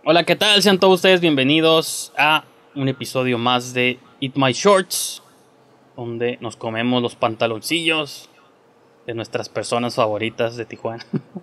Hola, ¿qué tal? Sean todos ustedes bienvenidos a un episodio más de Eat My Shorts, donde nos comemos los pantaloncillos de nuestras personas favoritas de Tijuana.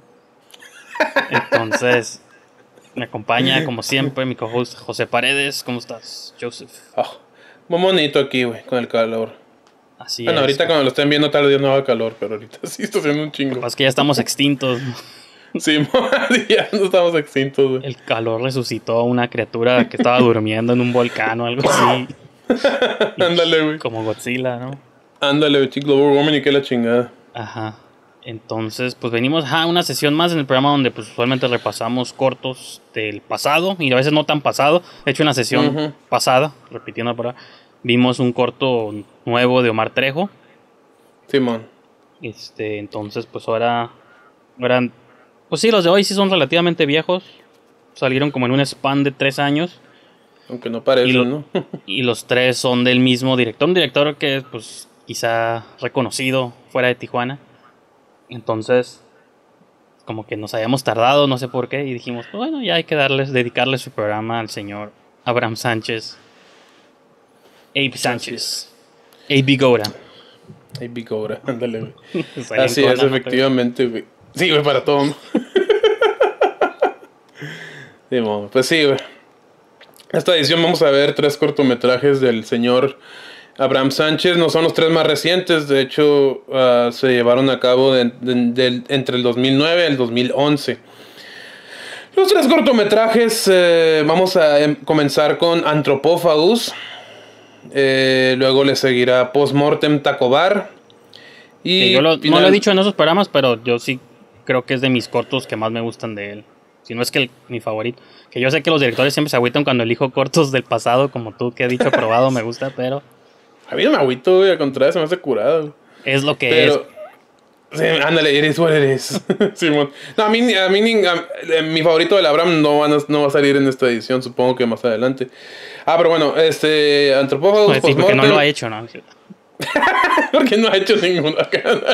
Entonces, me acompaña, como siempre, mi co-host José Paredes. ¿Cómo estás, Joseph? Oh, muy bonito aquí, güey, con el calor. Así Bueno, es. ahorita cuando lo estén viendo tal vez no haga calor, pero ahorita sí está haciendo un chingo. Pues que ya estamos extintos. Sí, ya no estamos extintos, güey. El calor resucitó a una criatura que estaba durmiendo en un volcán o algo así. Ándale, güey. Como Godzilla, ¿no? Ándale, güey, global warming y que la chingada. Ajá. Entonces, pues venimos a una sesión más en el programa donde pues usualmente repasamos cortos del pasado y a veces no tan pasado. De hecho, en la sesión pasada, repitiendo para vimos un corto nuevo de Omar Trejo. Simón. Entonces, pues ahora pues sí, los de hoy sí son relativamente viejos. Salieron como en un span de 3 años. Aunque no parecen, ¿no? Y los 3 son del mismo director. Un director que es, pues, quizá reconocido fuera de Tijuana. Entonces, como que nos habíamos tardado, no sé por qué. Y dijimos, pues, bueno, ya hay que dedicarle su programa al señor Abraham Sánchez. Abe Sánchez. Abe Gora. Abe Gora, ándale, güey. Así es, efectivamente, güey. Sí, güey, para todo, ¿no? Sí, pues sí, güey. Esta edición vamos a ver 3 cortometrajes del señor Abraham Sánchez. No son los 3 más recientes. De hecho, se llevaron a cabo entre el 2009 y el 2011. Los 3 cortometrajes, vamos a comenzar con Anthropophagus. Luego le seguirá Postmortem Taco Bar. Y yo no lo he dicho en esos programas, pero yo sí creo que es de mis cortos que más me gustan de él. Si no es que mi favorito. Que yo sé que los directores siempre se agüitan cuando elijo cortos del pasado, como tú que has dicho, probado, me gusta, pero... A mí no me agüito, güey, al contrario, se me hace curado. Es lo que es. Sí, ándale, eres what eres. Simón. No, mi favorito del Abraham no va a salir en esta edición, supongo que más adelante. Pero bueno, Antropófagos, sí, porque no lo ha hecho, ¿no? Porque no ha hecho ninguna.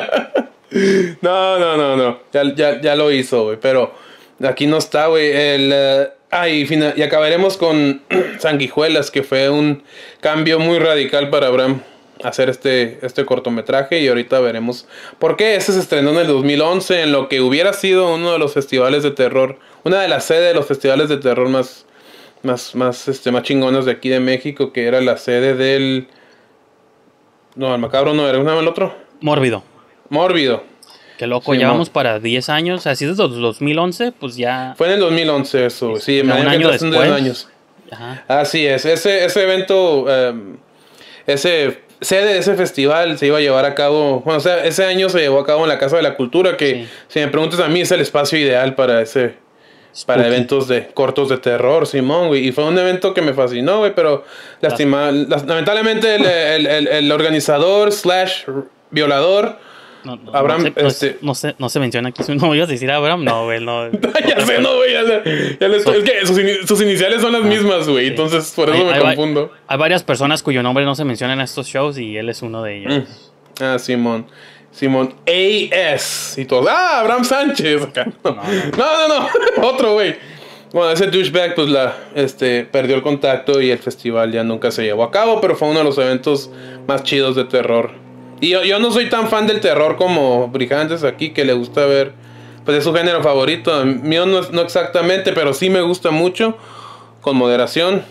No. Ya lo hizo, güey, pero aquí no está, güey. Y acabaremos con Sanguijuelas, que fue un cambio muy radical para Abraham hacer este cortometraje, y ahorita veremos por qué. Ese se estrenó en el 2011 en lo que hubiera sido uno de los festivales de terror, una de las sedes de los festivales de terror más chingones de aquí de México, que era la sede del... No, el Macabro no era, ¿cómo se llama el otro? Mórbido. Qué loco, sí, llevamos para 10 años, así desde 2011, pues ya... Fue en el 2011 eso, sí, un año después. 10 años. Ajá. Así es, ese evento, sede de ese festival se iba a llevar a cabo, bueno, o sea, ese año se llevó a cabo en la Casa de la Cultura, que sí, si me preguntas a mí es el espacio ideal para para eventos de cortos de terror, Simón, güey. Y fue un evento que me fascinó, güey, pero lamentablemente el organizador / violador Abraham, no se menciona aquí su nombre. ¿Ibas a decir Abraham? No, güey, no. Ya sé, no, güey. Es que sus iniciales son las mismas, güey. Sí. Entonces, por eso me confundo. Hay varias personas cuyo nombre no se menciona en estos shows y él es uno de ellos. Simón A.S. y todo. Abraham Sánchez. No. Otro, güey. Bueno, ese douchebag, pues perdió el contacto y el festival ya nunca se llevó a cabo, pero fue uno de los eventos más chidos de terror. Y yo no soy tan fan del terror como Brijantes aquí, que le gusta ver, pues es su género favorito. Mío no exactamente, pero sí me gusta mucho, con moderación.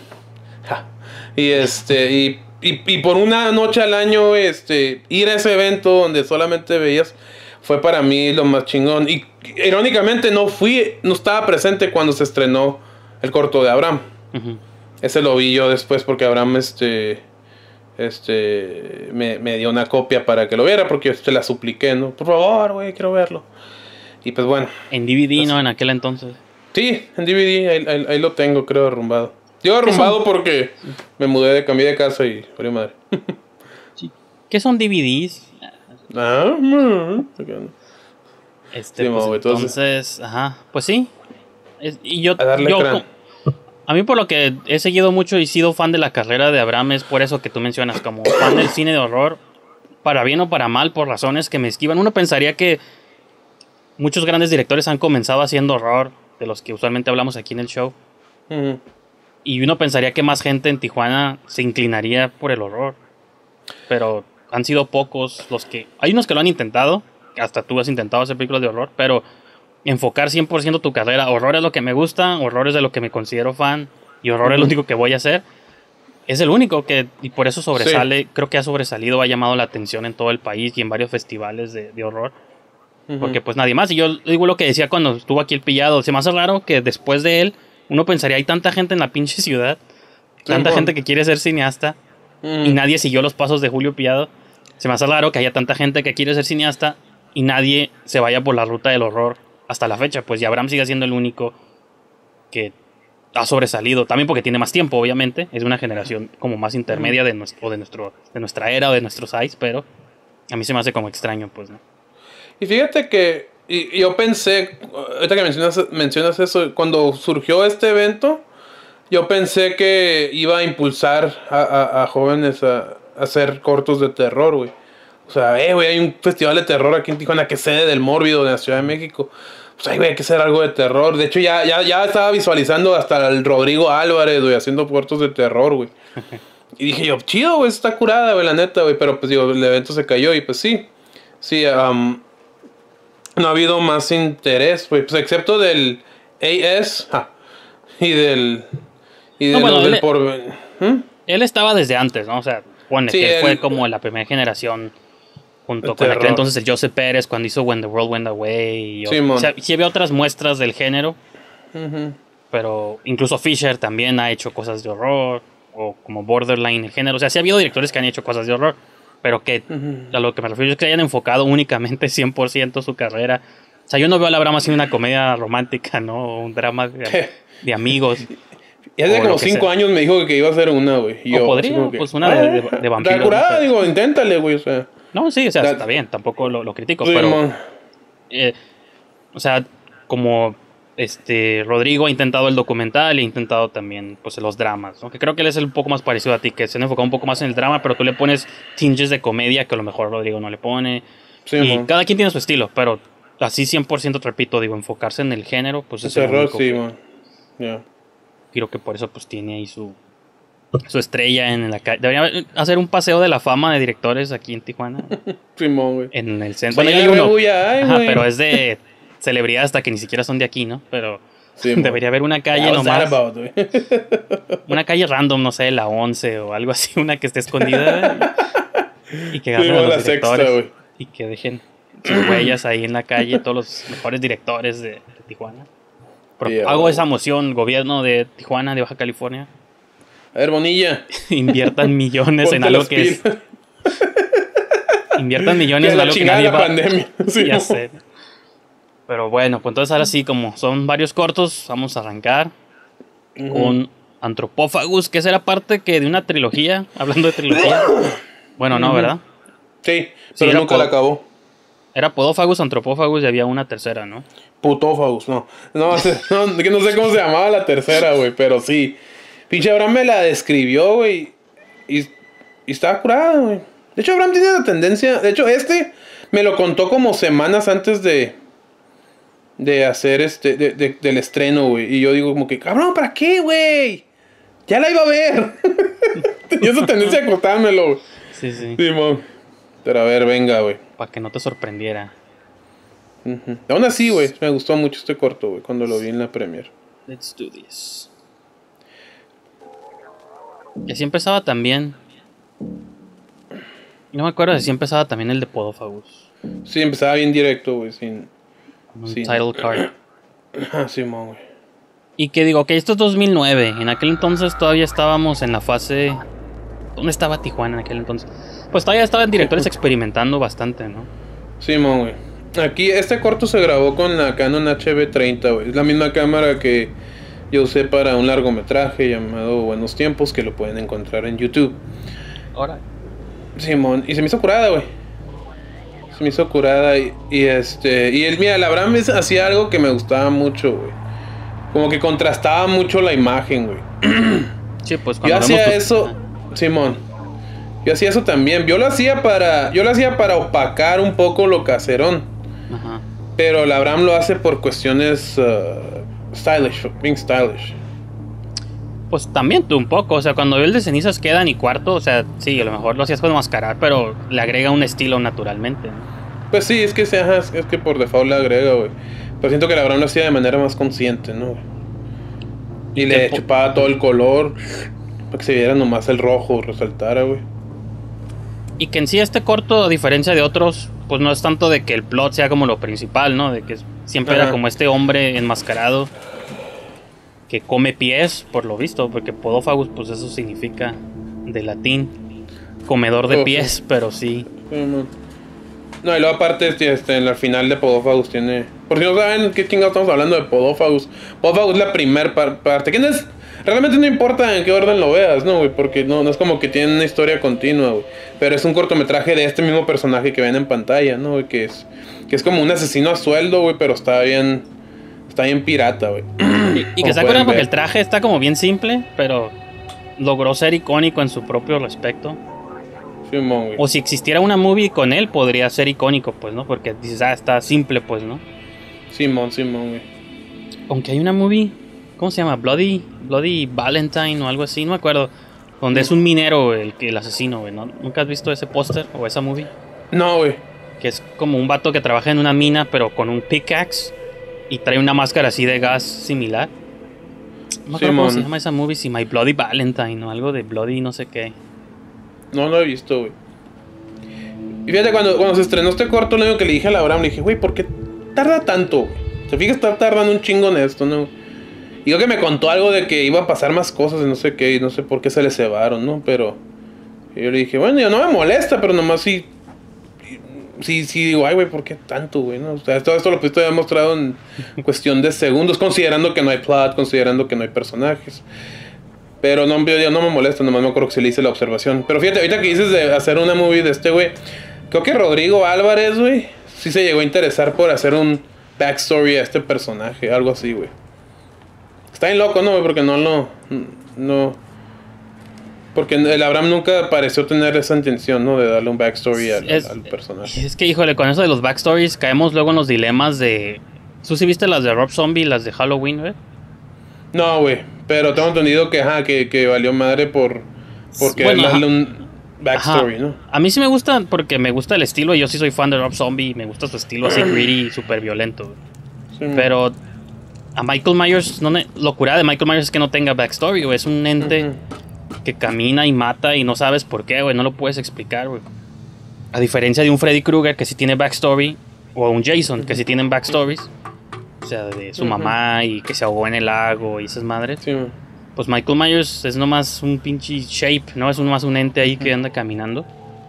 Y por una noche al año, ir a ese evento donde solamente veías, fue para mí lo más chingón. Y irónicamente no estaba presente cuando se estrenó el corto de Abraham. Uh-huh. Ese lo vi yo después porque Abraham me dio una copia para que lo viera, porque yo la supliqué, ¿no? Por favor, güey, quiero verlo. Y pues bueno. En DVD, ¿no? En aquel entonces. Sí, en DVD, ahí lo tengo, creo, arrumbado. Digo arrumbado porque me cambié de casa y valió madre. Sí. ¿Qué son DVDs? Entonces, ajá, pues sí. A mí por lo que he seguido mucho y sido fan de la carrera de Abraham es por eso que tú mencionas, como fan del cine de horror, para bien o para mal, por razones que me esquivan. Uno pensaría que muchos grandes directores han comenzado haciendo horror, de los que usualmente hablamos aquí en el show, Ujú. Y uno pensaría que más gente en Tijuana se inclinaría por el horror. Pero han sido pocos los que... Hay unos que lo han intentado. Hasta tú has intentado hacer películas de horror. Pero enfocar 100% tu carrera. Horror es lo que me gusta. Horror es de lo que me considero fan. Y horror es lo único que voy a hacer. Es el único que... Y por eso sobresale. Sí. Creo que ha sobresalido. Ha llamado la atención en todo el país. Y en varios festivales de horror. Porque pues nadie más. Y yo digo lo que decía cuando estuvo aquí el Pillado. Se me hace raro que después de él... Uno pensaría, hay tanta gente en la pinche ciudad, tanta gente que quiere ser cineasta, y nadie siguió los pasos de Julio Pillado. Se me hace raro que haya tanta gente que quiere ser cineasta y nadie se vaya por la ruta del horror hasta la fecha. Pues y Abraham sigue siendo el único que ha sobresalido. También porque tiene más tiempo, obviamente. Es de una generación como más intermedia de nuestra era o de nuestros eyes, pero a mí se me hace como extraño, pues, ¿no? Y fíjate que yo pensé, ahorita que mencionas eso, cuando surgió este evento, yo pensé que iba a impulsar a jóvenes a hacer cortos de terror, güey. O sea, güey, hay un festival de terror aquí en Tijuana que es sede del Mórbido de la Ciudad de México. Pues ahí, güey, hay que hacer algo de terror. De hecho, ya estaba visualizando hasta el Rodrigo Álvarez, güey, haciendo cortos de terror, güey. Y dije yo, chido, güey, está curada, güey, la neta, güey. Pero pues digo, el evento se cayó y pues sí, no ha habido más interés, pues excepto del AS y del Él estaba desde antes, ¿no? O sea, pone sí, que él fue como la primera generación junto con aquel entonces el Joseph Pérez cuando hizo When the World Went Away. O sea, sí había otras muestras del género, pero incluso Fisher también ha hecho cosas de horror, o como Borderline el género. O sea, sí ha habido directores que han hecho cosas de horror. Pero que a lo que me refiero es que hayan enfocado únicamente 100% su carrera. O sea, yo no veo a Abraham haciendo una comedia romántica, ¿no? Un drama de amigos. Y hace como 5 años me dijo que iba a hacer una, güey. O podría, pues una de vampiros. La curada, ¿no? Digo, inténtale, güey, o sea. No, sí, o sea, está bien, tampoco lo critico, sí, pero... o sea, como... Rodrigo ha intentado el documental y ha intentado también pues los dramas, ¿no? Que creo que él es un poco más parecido a ti, que se ha enfocado un poco más en el drama, pero tú le pones tinges de comedia que a lo mejor Rodrigo no le pone. Sí, y cada quien tiene su estilo, pero así 100% repito, digo, enfocarse en el género, pues es el único sí, man. Yeah. Creo que por eso pues tiene ahí su estrella en la calle. Debería hacer un paseo de la fama de directores aquí en Tijuana. Simón, güey. En el centro. Bueno, hay uno, pero es de celebridades hasta que ni siquiera son de aquí, ¿no? Pero sí, debería haber una calle nomás. Una calle random, no sé, la 11 o algo así, una que esté escondida. Y que agarren a los directores. Sexta, y que dejen sus huellas ahí en la calle, todos los mejores directores de Tijuana. Hago esa moción, gobierno de Tijuana, de Baja California. A ver, Bonilla. Inviertan millones en algo que es... Inviertan millones en algo que nadie va... Pandemia. Sí, ya sé. Pero bueno, pues entonces ahora sí, como son varios cortos, vamos a arrancar con Anthropophagus, que esa era parte que de una trilogía, hablando de trilogía. Bueno, no, ¿verdad? Sí, pero nunca la acabó. Era Podófagus, Anthropophagus y había una tercera, ¿no? Putófagus, no, no sé cómo se llamaba la tercera, güey, pero sí. Pinche Abraham me la describió, güey, y estaba curada, güey. De hecho, Abraham tiene la tendencia, de hecho, me lo contó como semanas antes de hacer del estreno, güey. Y yo digo como que, cabrón, ¿para qué, güey? Ya la iba a ver. Tenía esa tendencia a cortármelo, güey. Sí, sí. Simón. Pero a ver, venga, güey. Para que no te sorprendiera. Aún así, güey, me gustó mucho este corto, güey, cuando lo vi en la premiere. Let's do this. Y así empezaba también. No me acuerdo si empezaba también el de Podófagus. Sí, empezaba bien directo, güey, sin title card. Sí, güey. Y que digo, que esto es 2009. En aquel entonces todavía estábamos en la fase... ¿Dónde estaba Tijuana en aquel entonces? Pues todavía estaban directores experimentando bastante, ¿no? Sí, güey. Aquí este corto se grabó con la Canon HB30, güey. Es la misma cámara que yo usé para un largometraje llamado Buenos Tiempos, que lo pueden encontrar en YouTube. Ahora. Simón, y se me hizo curada, güey. Se me hizo curada y mira, el Abraham hacía algo que me gustaba mucho, güey. Como que contrastaba mucho la imagen, güey. Sí, pues cuando yo hacía eso, Simón. Yo hacía eso también. Yo lo hacía para opacar un poco lo caserón. Ajá. Pero el Abraham lo hace por cuestiones stylish, being stylish. Pues también tú un poco, o sea, cuando veo el de cenizas queda ni cuarto, o sea, sí, a lo mejor lo hacías con mascarar, pero le agrega un estilo naturalmente, ¿no? Pues sí, es que, ajá, es que por default le agrega, güey. Pero siento que la Abraham lo hacía de manera más consciente, ¿no? Y le chupaba todo el color para que se viera nomás el rojo, resaltara, güey. Y que en sí este corto, a diferencia de otros, pues no es tanto de que el plot sea como lo principal, ¿no? De que siempre era como este hombre enmascarado que come pies, por lo visto, porque Podófagus, pues eso significa de latín, comedor de pies, sí. Pero sí. No, y luego aparte, en el final de Podófagus tiene... Por si no saben qué chingados estamos hablando de Podófagus. Podófagus es la primer parte. ¿Quién es? Realmente no importa en qué orden lo veas, ¿no, güey? Porque no es como que tiene una historia continua, güey. Pero es un cortometraje de este mismo personaje que ven en pantalla, ¿no, güey? Que es como un asesino a sueldo, güey, pero está bien pirata, güey. Y que se acuerdan porque el traje está como bien simple, pero logró ser icónico en su propio respecto. Simón, güey. O si existiera una movie con él, podría ser icónico, pues, ¿no? Porque dices, está simple, pues, ¿no? Simón, güey. Aunque hay una movie, ¿cómo se llama? Bloody Valentine o algo así, no me acuerdo. Donde es un minero el asesino, güey, ¿no? ¿Nunca has visto ese póster o esa movie? No, güey. Que es como un vato que trabaja en una mina, pero con un pickaxe. Y trae una máscara así de gas similar. No me acuerdo cómo se llama esa movie, si My Bloody Valentine o algo de Bloody no sé qué. No lo he visto, güey. Y fíjate, cuando se estrenó este corto, lo único que le dije a la Abraham, le dije, güey, ¿por qué tarda tanto, güey? Se fija, está tardando un chingo en esto, ¿no? Y yo que me contó algo de que iba a pasar más cosas y no sé qué, y no sé por qué se le cebaron, ¿no? Pero yo le dije, bueno, yo no me molesta, pero nomás sí digo, ay, güey, ¿por qué tanto, güey? ¿No? O sea, todo esto lo pudiste haber mostrado en cuestión de segundos, considerando que no hay plot, considerando que no hay personajes. Pero no me molesta, nomás me acuerdo que se le hice la observación. Pero fíjate, ahorita que dices de hacer una movie de este, güey, creo que Rodrigo Álvarez, güey, sí se llegó a interesar por hacer un backstory a este personaje, algo así, güey. Está bien loco, ¿no, güey? Porque no... Porque el Abraham nunca pareció tener esa intención, ¿no? De darle un backstory al personaje. Es que, híjole, con eso de los backstories caemos luego en los dilemas de... ¿Tú sí viste las de Rob Zombie, las de Halloween, güey? No, güey, pero tengo entendido que valió madre por darle un backstory, ¿no? A mí sí me gusta porque me gusta el estilo, y yo sí soy fan de Rob Zombie, me gusta su estilo así greedy y súper violento. Sí, pero a Michael Myers, locura de Michael Myers es que no tenga backstory, güey, es un ente... que camina y mata y no sabes por qué, güey, no lo puedes explicar, güey. A diferencia de un Freddy Krueger que sí tiene backstory, o un Jason que sí tienen backstories, o sea, de su mamá y que se ahogó en el lago y esas madres. Sí. Pues Michael Myers es nomás un pinche shape, ¿no? Es nomás un ente ahí que anda caminando.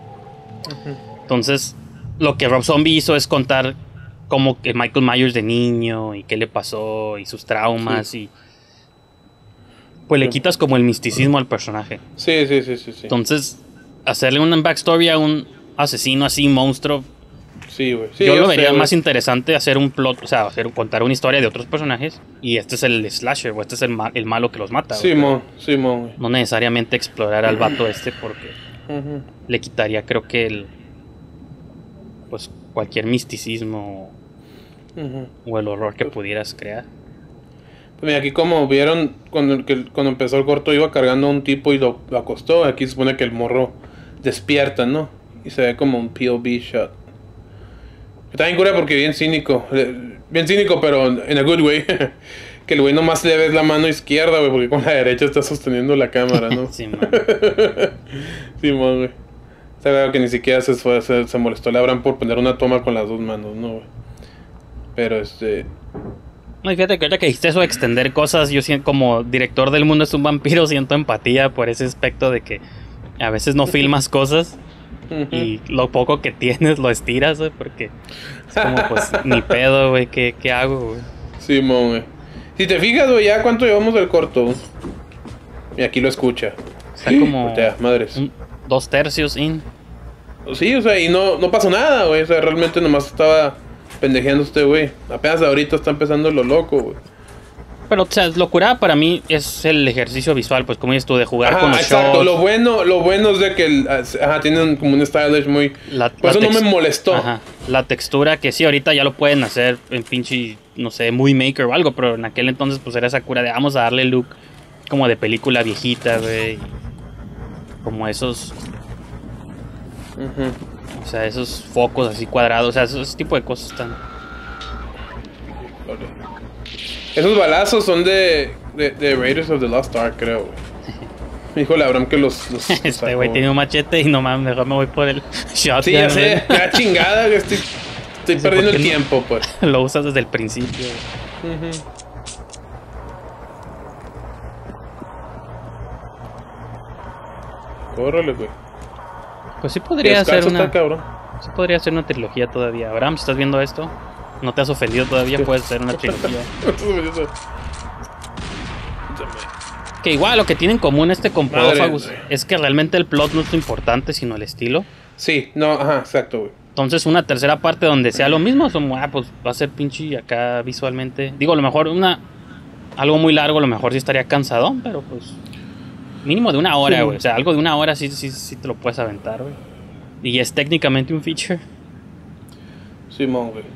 Entonces, lo que Rob Zombie hizo es contar como que Michael Myers de niño y qué le pasó y sus traumas y... Pues le quitas como el misticismo al personaje. Sí. Entonces, hacerle un backstory a un asesino así, monstruo. Sí, güey. Sí, yo lo vería más interesante hacer un plot, o sea, contar una historia de otros personajes. Y este es el slasher, o este es el malo que los mata. Simón. No necesariamente explorar al vato porque le quitaría, creo que pues cualquier misticismo o el horror que pudieras crear. Mira, aquí como vieron cuando empezó el corto iba cargando a un tipo y lo acostó. Aquí se supone que el morro despierta, ¿no? Y se ve como un POV shot. Está bien cura porque bien cínico, pero en a good way. Que el güey nomás le ves la mano izquierda, güey, porque con la derecha está sosteniendo la cámara, ¿no? Sí, man. Sí, man, güey. O sea, que ni siquiera se molestó. Le habrán por poner una toma con las dos manos, ¿no, güey? Pero No, fíjate que ahorita que dijiste eso de extender cosas, yo siento, como director del mundo es un vampiro, siento empatía por ese aspecto de que a veces no filmas cosas y lo poco que tienes lo estiras, güey, porque es como pues ni pedo, güey, ¿qué hago, güey? Sí, güey. Si te fijas, güey, ya cuánto llevamos del corto. Y aquí lo escucha. Está como madres. 2/3 in. Sí, o sea, y no pasó nada, güey. O sea, realmente nomás estaba pendejeando este güey. Apenas ahorita está empezando lo loco, güey. Pero, o sea, locura para mí es el ejercicio visual, pues como dices tú, de jugar con los exacto. shows. Lo bueno es de que tienen como un stylish muy... Por eso no me molestó. La textura que sí, ahorita ya lo pueden hacer en pinche, no sé, muy Maker o algo, pero en aquel entonces pues era esa cura de vamos a darle look como de película viejita, güey. Como esos, Ujú. o sea, esos focos así cuadrados, o sea, ese tipo de cosas están. Vale. Esos balazos son de Raiders of the Lost Ark, creo, güey. Dijo el Abraham que los Este güey tiene un machete y no mames, mejor me voy por el shotgun. Sí, ya güey. sé, ya chingada, güey, estoy sé perdiendo por qué el no. tiempo, pues. Lo usas desde el principio. Güey. Ujú. Córrele, güey. Pues sí podría ser Descalzo una. está cabrón. Sí podría ser una trilogía todavía. Abraham, si estás viendo esto, no te has ofendido todavía, Sí. puede ser una trilogía. Que igual lo que tiene en común este con Madre, Podófagus güey. es que realmente el plot no es lo importante, sino el estilo. Sí, no, ajá, exacto, güey. Entonces una tercera parte donde sea lo mismo, es como, pues va a ser pinche acá visualmente. Digo, a lo mejor algo muy largo, a lo mejor sí estaría cansadón, pero pues mínimo de una hora, Sí. güey. O sea, algo de una hora sí te lo puedes aventar, güey. Y es técnicamente un feature. Simón, güey.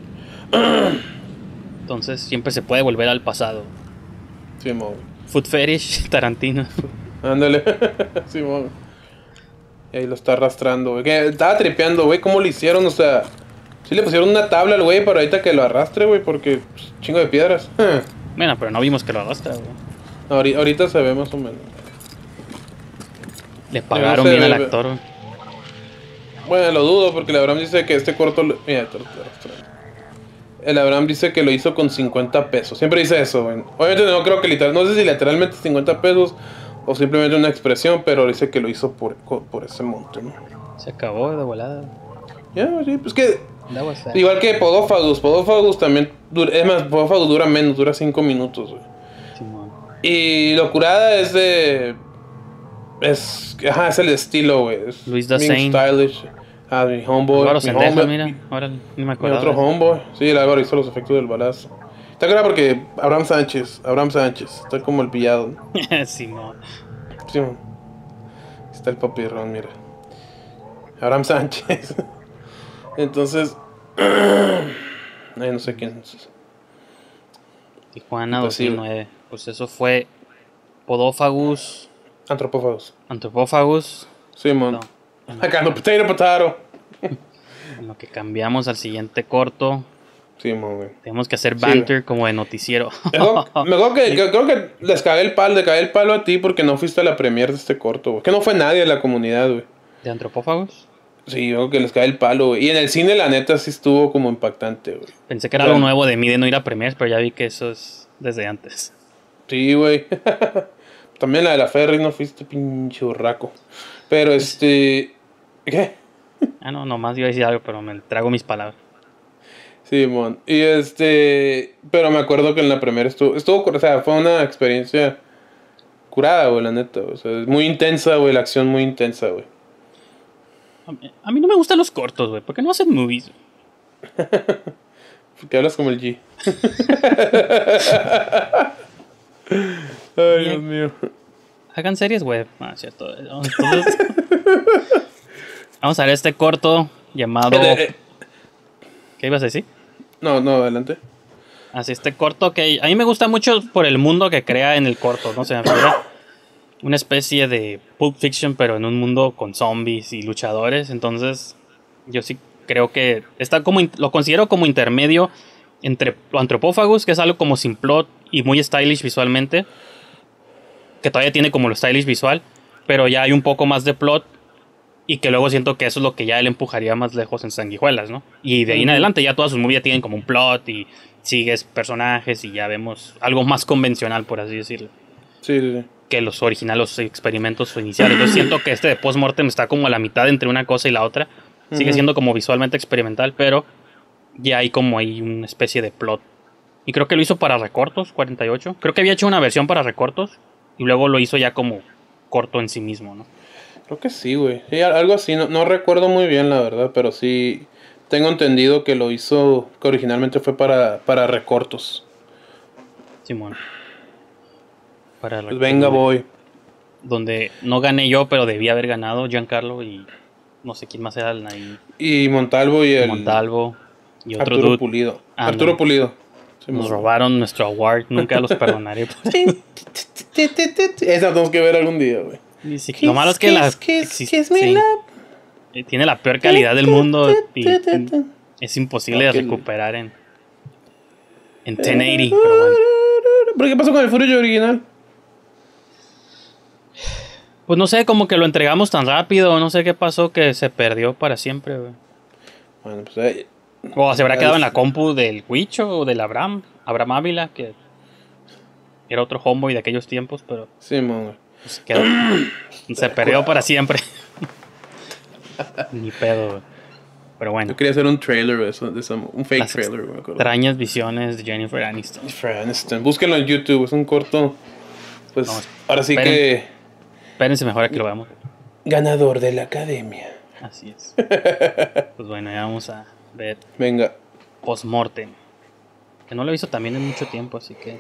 Entonces siempre se puede volver al pasado. Simón, güey. Food Fetish, Tarantino. Ándale. Simón. Y ahí lo está arrastrando, güey. Que estaba tripeando, güey. ¿Cómo lo hicieron? O sea, sí le pusieron una tabla al güey para ahorita que lo arrastre, güey. Porque pues, chingo de piedras. Bueno, pero no vimos que lo arrastra, güey. Ahorita se ve más o menos. Le pagaron se bien ve, al güey. actor, güey. Bueno, lo dudo porque el Abraham dice que este corto... Mira, te lo estoy arrastrando. El Abraham dice que lo hizo con 50 pesos. Siempre dice eso, güey. Obviamente no creo que literal... No sé si literalmente 50 pesos o simplemente una expresión, pero dice que lo hizo por ese monto, ¿no? Se acabó de volada. Ya, sí, pues que... That was sad. Igual que Podófagus. Podófagus también... Es más, Podófagus dura menos, dura 5 minutos, güey. Simón. Y Locurada es de... es el estilo, güey. Es Luis bien Dassain. stylish. Ah, mi homeboy. Álvaro mi Sendejas, homeboy- mira. Ahora ni me Mi acuerdo. otro homeboy. Sí, el Álvaro hizo los efectos del balazo. Está claro porque Abraham Sánchez. Está como el pillado, ¿no? Simón. Sí, man. Está el papirrón, mira. Abraham Sánchez. Entonces... ay, no sé quién es. Tijuana Pues sí, 2009. Pues eso fue Podófagus, Antropófagos. Antropófagus. Sí, man. No. Acá no, potato. En lo que cambiamos al siguiente corto. Sí, man, güey. Tenemos que hacer banter como de noticiero. Creo que les cagué el palo a ti porque no fuiste a la premiere de este corto, güey. Que no fue nadie de la comunidad, güey. ¿De Antropófagos? Sí, yo creo que les cagué el palo, güey. Y en el cine, la neta, sí estuvo como impactante, güey. Pensé que era algo nuevo de mí de no ir a premiers, pero ya vi que eso es desde antes. Sí, güey. También la de la Ferry no fuiste, pinche burraco. Pero ¿qué? Ah, no, nomás iba a decir algo, pero me trago mis palabras. Sí, mon. Y pero me acuerdo que en la primera o sea, fue una experiencia curada, güey, la neta. O sea, es muy intensa, güey, la acción muy intensa, güey. A mí no me gustan los cortos, güey. ¿Por qué no hacen movies? Porque hablas como el G. Ay, Dios mío. Hagan series web. Ah, cierto. Entonces, vamos a ver este corto llamado... ¿Qué ibas a decir? No, adelante. Así, este corto que a mí me gusta mucho por el mundo que crea en el corto, ¿no? Se me figura una especie de Pulp Fiction, pero en un mundo con zombies y luchadores. Entonces, yo sí creo que está lo considero como intermedio entre Antropófagus, que es algo como sin plot y muy stylish visualmente, que todavía tiene como lo stylish visual, pero ya hay un poco más de plot. Y que luego siento que eso es lo que ya él empujaría más lejos en Sanguijuelas, ¿no? Y de ahí en adelante ya todas sus movies ya tienen como un plot y sigues personajes y ya vemos algo más convencional, por así decirlo. Sí. Que los originales, los experimentos iniciales. Yo siento que este de Postmortem está como a la mitad entre una cosa y la otra. Sigue siendo como visualmente experimental, pero ya hay como ahí una especie de plot. Y creo que lo hizo para Recortos, 48. Creo que había hecho una versión para Recortos y luego lo hizo ya como corto en sí mismo, ¿no? Creo que sí, güey. Sí, algo así, no recuerdo muy bien, la verdad, pero sí tengo entendido que lo hizo, que originalmente fue para Recortos. Simón. Para Pues venga, voy. Donde no gané yo, pero debía haber ganado Giancarlo y no sé quién más era ahí. Y Montalvo y el Montalvo y otro Arturo dude. Pulido. Ah, Arturo no. Pulido. Nos robaron nuestro award, nunca los perdonaré. Esa tenemos que ver algún día, güey. Lo malo es que tiene la peor calidad del mundo y es imposible de recuperar en 1080, pero bueno. ¿Pero qué pasó con el footage original? Pues no sé, como que lo entregamos tan rápido, no sé qué pasó que se perdió para siempre, güey. Bueno, pues O se habrá quedado en la compu del Huicho o del Abraham Ávila, que era otro homeboy de aquellos tiempos, pero sí, man. Pues se perdió para siempre. Ni pedo, güey. Pero bueno. Yo quería hacer un trailer, un fake trailer, me acuerdo. Extrañas visiones de Jennifer Aniston. Búsquenlo en YouTube, es un corto. Pues no, ahora sí espérense mejor a que lo veamos. Ganador de la academia. Así es. Pues bueno, ya vamos a ver. Venga. Postmortem. Que no lo he visto también en mucho tiempo, así que.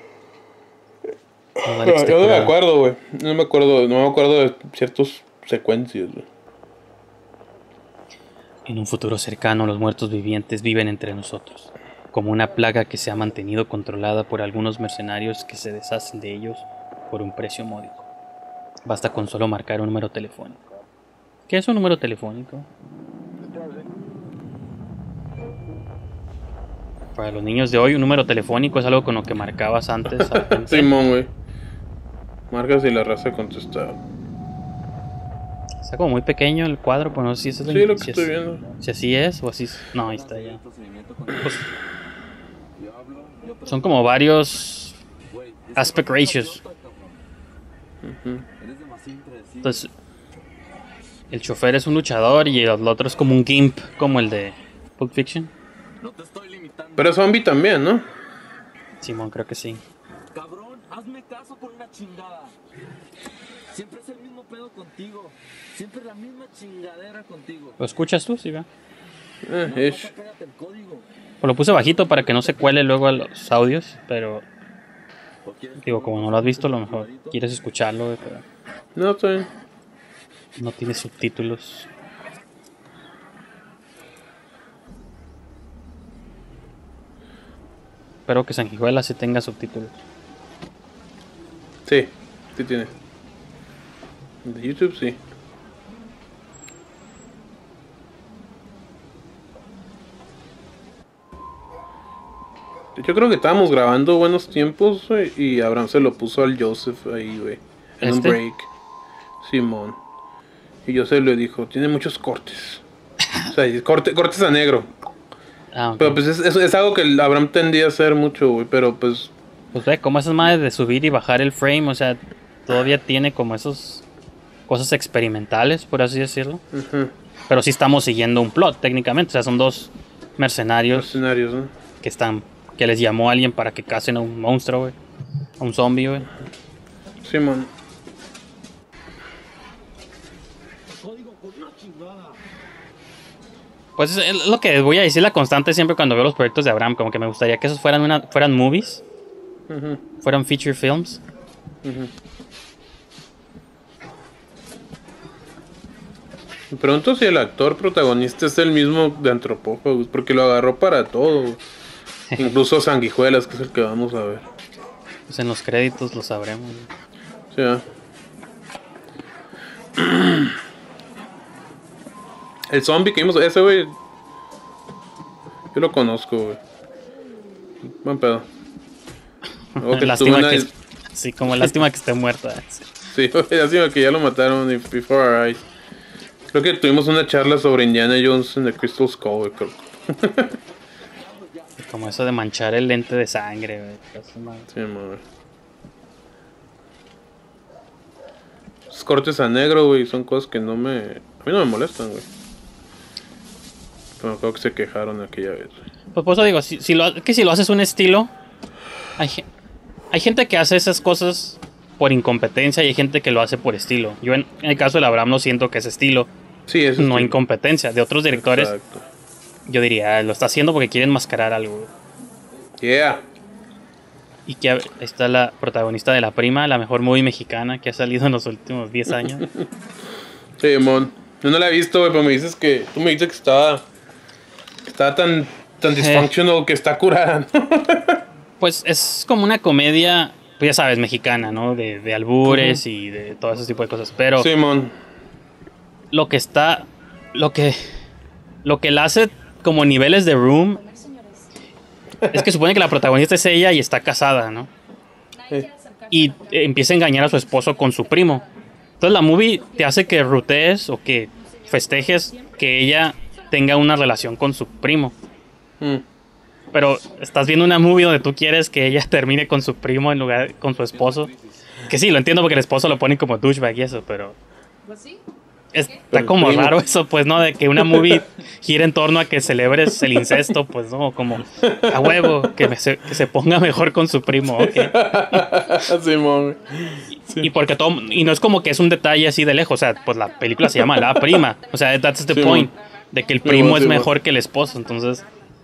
Yo no me acuerdo, güey. No me acuerdo de ciertas secuencias, güey. En un futuro cercano, los muertos vivientes viven entre nosotros, como una plaga que se ha mantenido controlada por algunos mercenarios que se deshacen de ellos por un precio módico. Basta con solo marcar un número telefónico. ¿Qué es un número telefónico? Para los niños de hoy, un número telefónico es algo con lo que marcabas antes a la gente. Simón, güey. Marcas y la raza contestaba. Está como muy pequeño el cuadro, pero no sé si eso es sí, lo que estoy viendo. Si así es o así. No, ahí está ya. Pues, son como varios aspect ratios. Entonces, el chofer es un luchador y el otro es como un gimp, como el de Pulp Fiction. Pero es zombie también, ¿no? Simón, creo que sí. Cabrón, hazme caso con una chingada. Siempre es el mismo pedo contigo. Siempre la misma chingadera contigo. ¿Lo escuchas tú? Sí, va. Pues lo puse bajito para que no se cuele luego a los audios, pero digo, como no lo has visto, a lo mejor quieres escucharlo, pero no, está bien. No tiene subtítulos. Espero que Sanguijuela sí tenga subtítulos. Sí, sí tiene. De YouTube sí. Yo creo que estábamos grabando buenos tiempos, güey, y Abraham se lo puso al Joseph ahí, güey, en un break. Simón. Y Joseph le dijo, tiene muchos cortes. O sea, cortes a negro. Ah, okay. Pero pues es algo que Abraham tendía a hacer mucho, güey, pero pues... Pues ve, como esas madres de subir y bajar el frame, o sea, todavía tiene como esas cosas experimentales, por así decirlo. Pero sí estamos siguiendo un plot, técnicamente. O sea, son dos mercenarios, ¿no? Que les llamó a alguien para que casen a un monstruo, güey. A un zombie, güey. Sí, man. Pues es lo que voy a decir la constante siempre cuando veo los proyectos de Abraham. Como que me gustaría que esos fueran movies. Fueran feature films. Me pregunto si el actor protagonista es el mismo de Antropófagos, porque lo agarró para todo. Incluso Sanguijuelas, que es el que vamos a ver. Pues en los créditos lo sabremos. Sí, ¿eh? El zombie que vimos, ese güey, yo lo conozco, güey. Buen pedo. Lástima sí, como lástima que esté muerto. Sí, lástima que ya lo mataron before our eyes. Creo que tuvimos una charla sobre Indiana Jones en The Crystal Skull, güey, creo. Como eso de manchar el lente de sangre, güey. Sí, madre. Esos cortes a negro, güey, son cosas que a mí no me molestan, güey. Pero creo que se quejaron aquella vez, güey. Pues por eso digo, si lo haces un estilo, hay gente que hace esas cosas por incompetencia y hay gente que lo hace por estilo. Yo en el caso del Abraham no siento que es estilo, sí, es no incompetencia. De otros directores, exacto, yo diría, lo está haciendo porque quiere enmascarar algo. Yeah. Y que está la protagonista de La Prima, la mejor movie mexicana que ha salido en los últimos 10 años. Sí, mon. Yo no la he visto, güey, pero tú me dices que estaba tan dysfunctional que está curada, ¿no? Pues es como una comedia, pues ya sabes, mexicana, ¿no? De albures y de todo ese tipo de cosas. Pero Simón. lo que está, lo que la hace como niveles de Room es que supone que la protagonista es ella y está casada, ¿no? Sí. Y empieza a engañar a su esposo con su primo. Entonces la movie te hace que rutees o que festejes que ella tenga una relación con su primo. Mm. Pero estás viendo una movie donde tú quieres que ella termine con su primo en lugar con su esposo. Que sí, lo entiendo porque el esposo lo pone como douchebag y eso, pero está como primo. raro eso, pues, ¿no? De que una movie gira en torno a que celebres el incesto, pues, ¿no? Como a huevo, que se ponga mejor con su primo, ¿ok? Simón. Sí. Y porque todo, y no es como que es un detalle así de lejos, o sea, pues la película se llama La Prima, o sea, that's the Sí, point, man. de que el Sí, primo man, es sí, man. mejor que el esposo, entonces,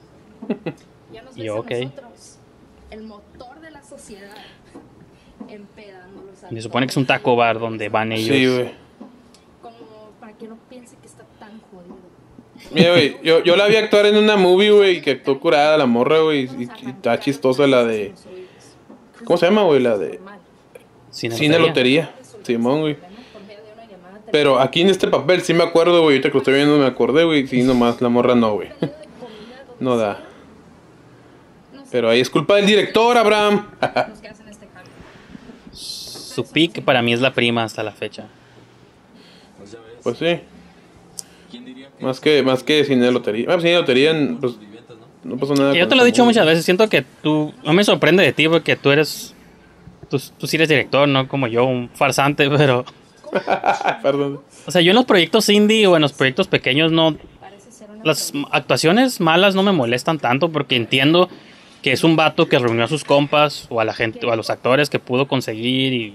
Y yo, ok. el motor de la sociedad, empedándolos a Se supone que es un taco bar donde van ellos. Sí, güey. como para que no piense que está tan jodido. Mira, güey, yo la vi actuar en una movie, güey, que actuó curada la morra, güey, y está chistosa la de... ¿Cómo se llama, güey? La de Cine Lotería. Simón, güey. Pero aquí en este papel sí me acuerdo, güey, ahorita que lo estoy viendo me acordé, güey, sí, nomás la morra no, güey. No da. Pero ahí es culpa del director, Abraham. Su pick para mí es La Prima hasta la fecha. Pues sí. Más que Cine Lotería. Ah, Cine Lotería, pues, no pasó nada. Que yo con te lo he esa dicho movie. muchas veces, siento que tú, no me sorprende de ti porque tú sí eres director, no como yo, un farsante, pero... Perdón. O sea, yo en los proyectos indie o en los proyectos pequeños no... Las actuaciones malas no me molestan tanto porque entiendo que es un vato que reunió a sus compas o a la gente o a los actores que pudo conseguir y...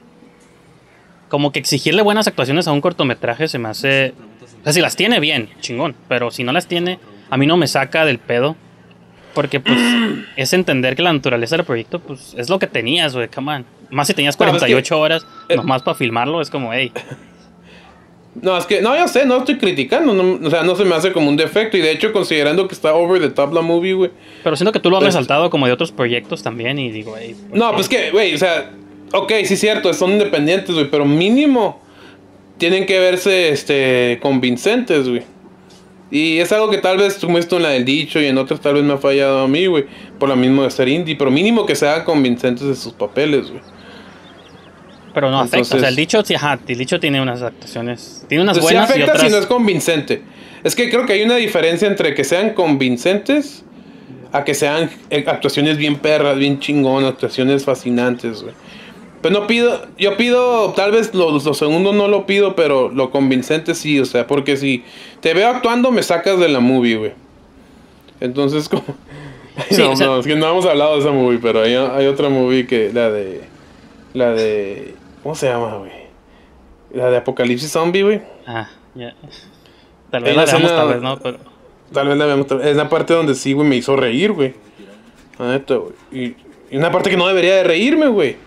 Como que exigirle buenas actuaciones a un cortometraje se me hace... O sea, si las tiene bien, chingón, pero si no las tiene, a mí no me saca del pedo. Porque pues es entender que la naturaleza del proyecto pues es lo que tenías, güey, come on. Más si tenías 48 horas nomás para filmarlo, es como, hey. No, es que, no, yo sé, no estoy criticando, no, o sea, no se me hace como un defecto, y de hecho, considerando que está over the top la movie, güey. Pero siento que tú lo has Pues- resaltado como de otros proyectos también y digo, hey. ¿por No, qué? pues que, güey, o sea, ok, sí es cierto, son independientes, güey, pero mínimo tienen que verse, convincentes, güey. Y es algo que tal vez tú me visto en la del dicho y en otras tal vez me ha fallado a mí, güey, por lo mismo de ser indie, pero mínimo que sean convincentes de sus papeles, güey. Pero no afecta, o sea, Entonces- el dicho, sí, ajá, el dicho tiene unas actuaciones, tiene unas Entonces, sí buenas y afecta otras... si no es convincente. Es que creo que hay una diferencia entre que sean convincentes a que sean actuaciones bien perras, bien chingonas, actuaciones fascinantes, güey. Pero yo pido, tal vez lo segundo no lo pido, pero lo convincente sí, o sea, porque si te veo actuando me sacas de la movie, güey. Entonces, como... Sí, no, o sea- no, es que no hemos hablado de esa movie, pero hay otra movie que, la de, ¿cómo se llama, güey? La de Apocalipsis Zombie, güey. Ah, ya. Tal vez Hay la una veamos, escena- tal vez no, pero... Tal vez la veamos. Es la parte donde sí, güey, me hizo reír, güey. La neta, güey. Y una parte que no debería de reírme, güey.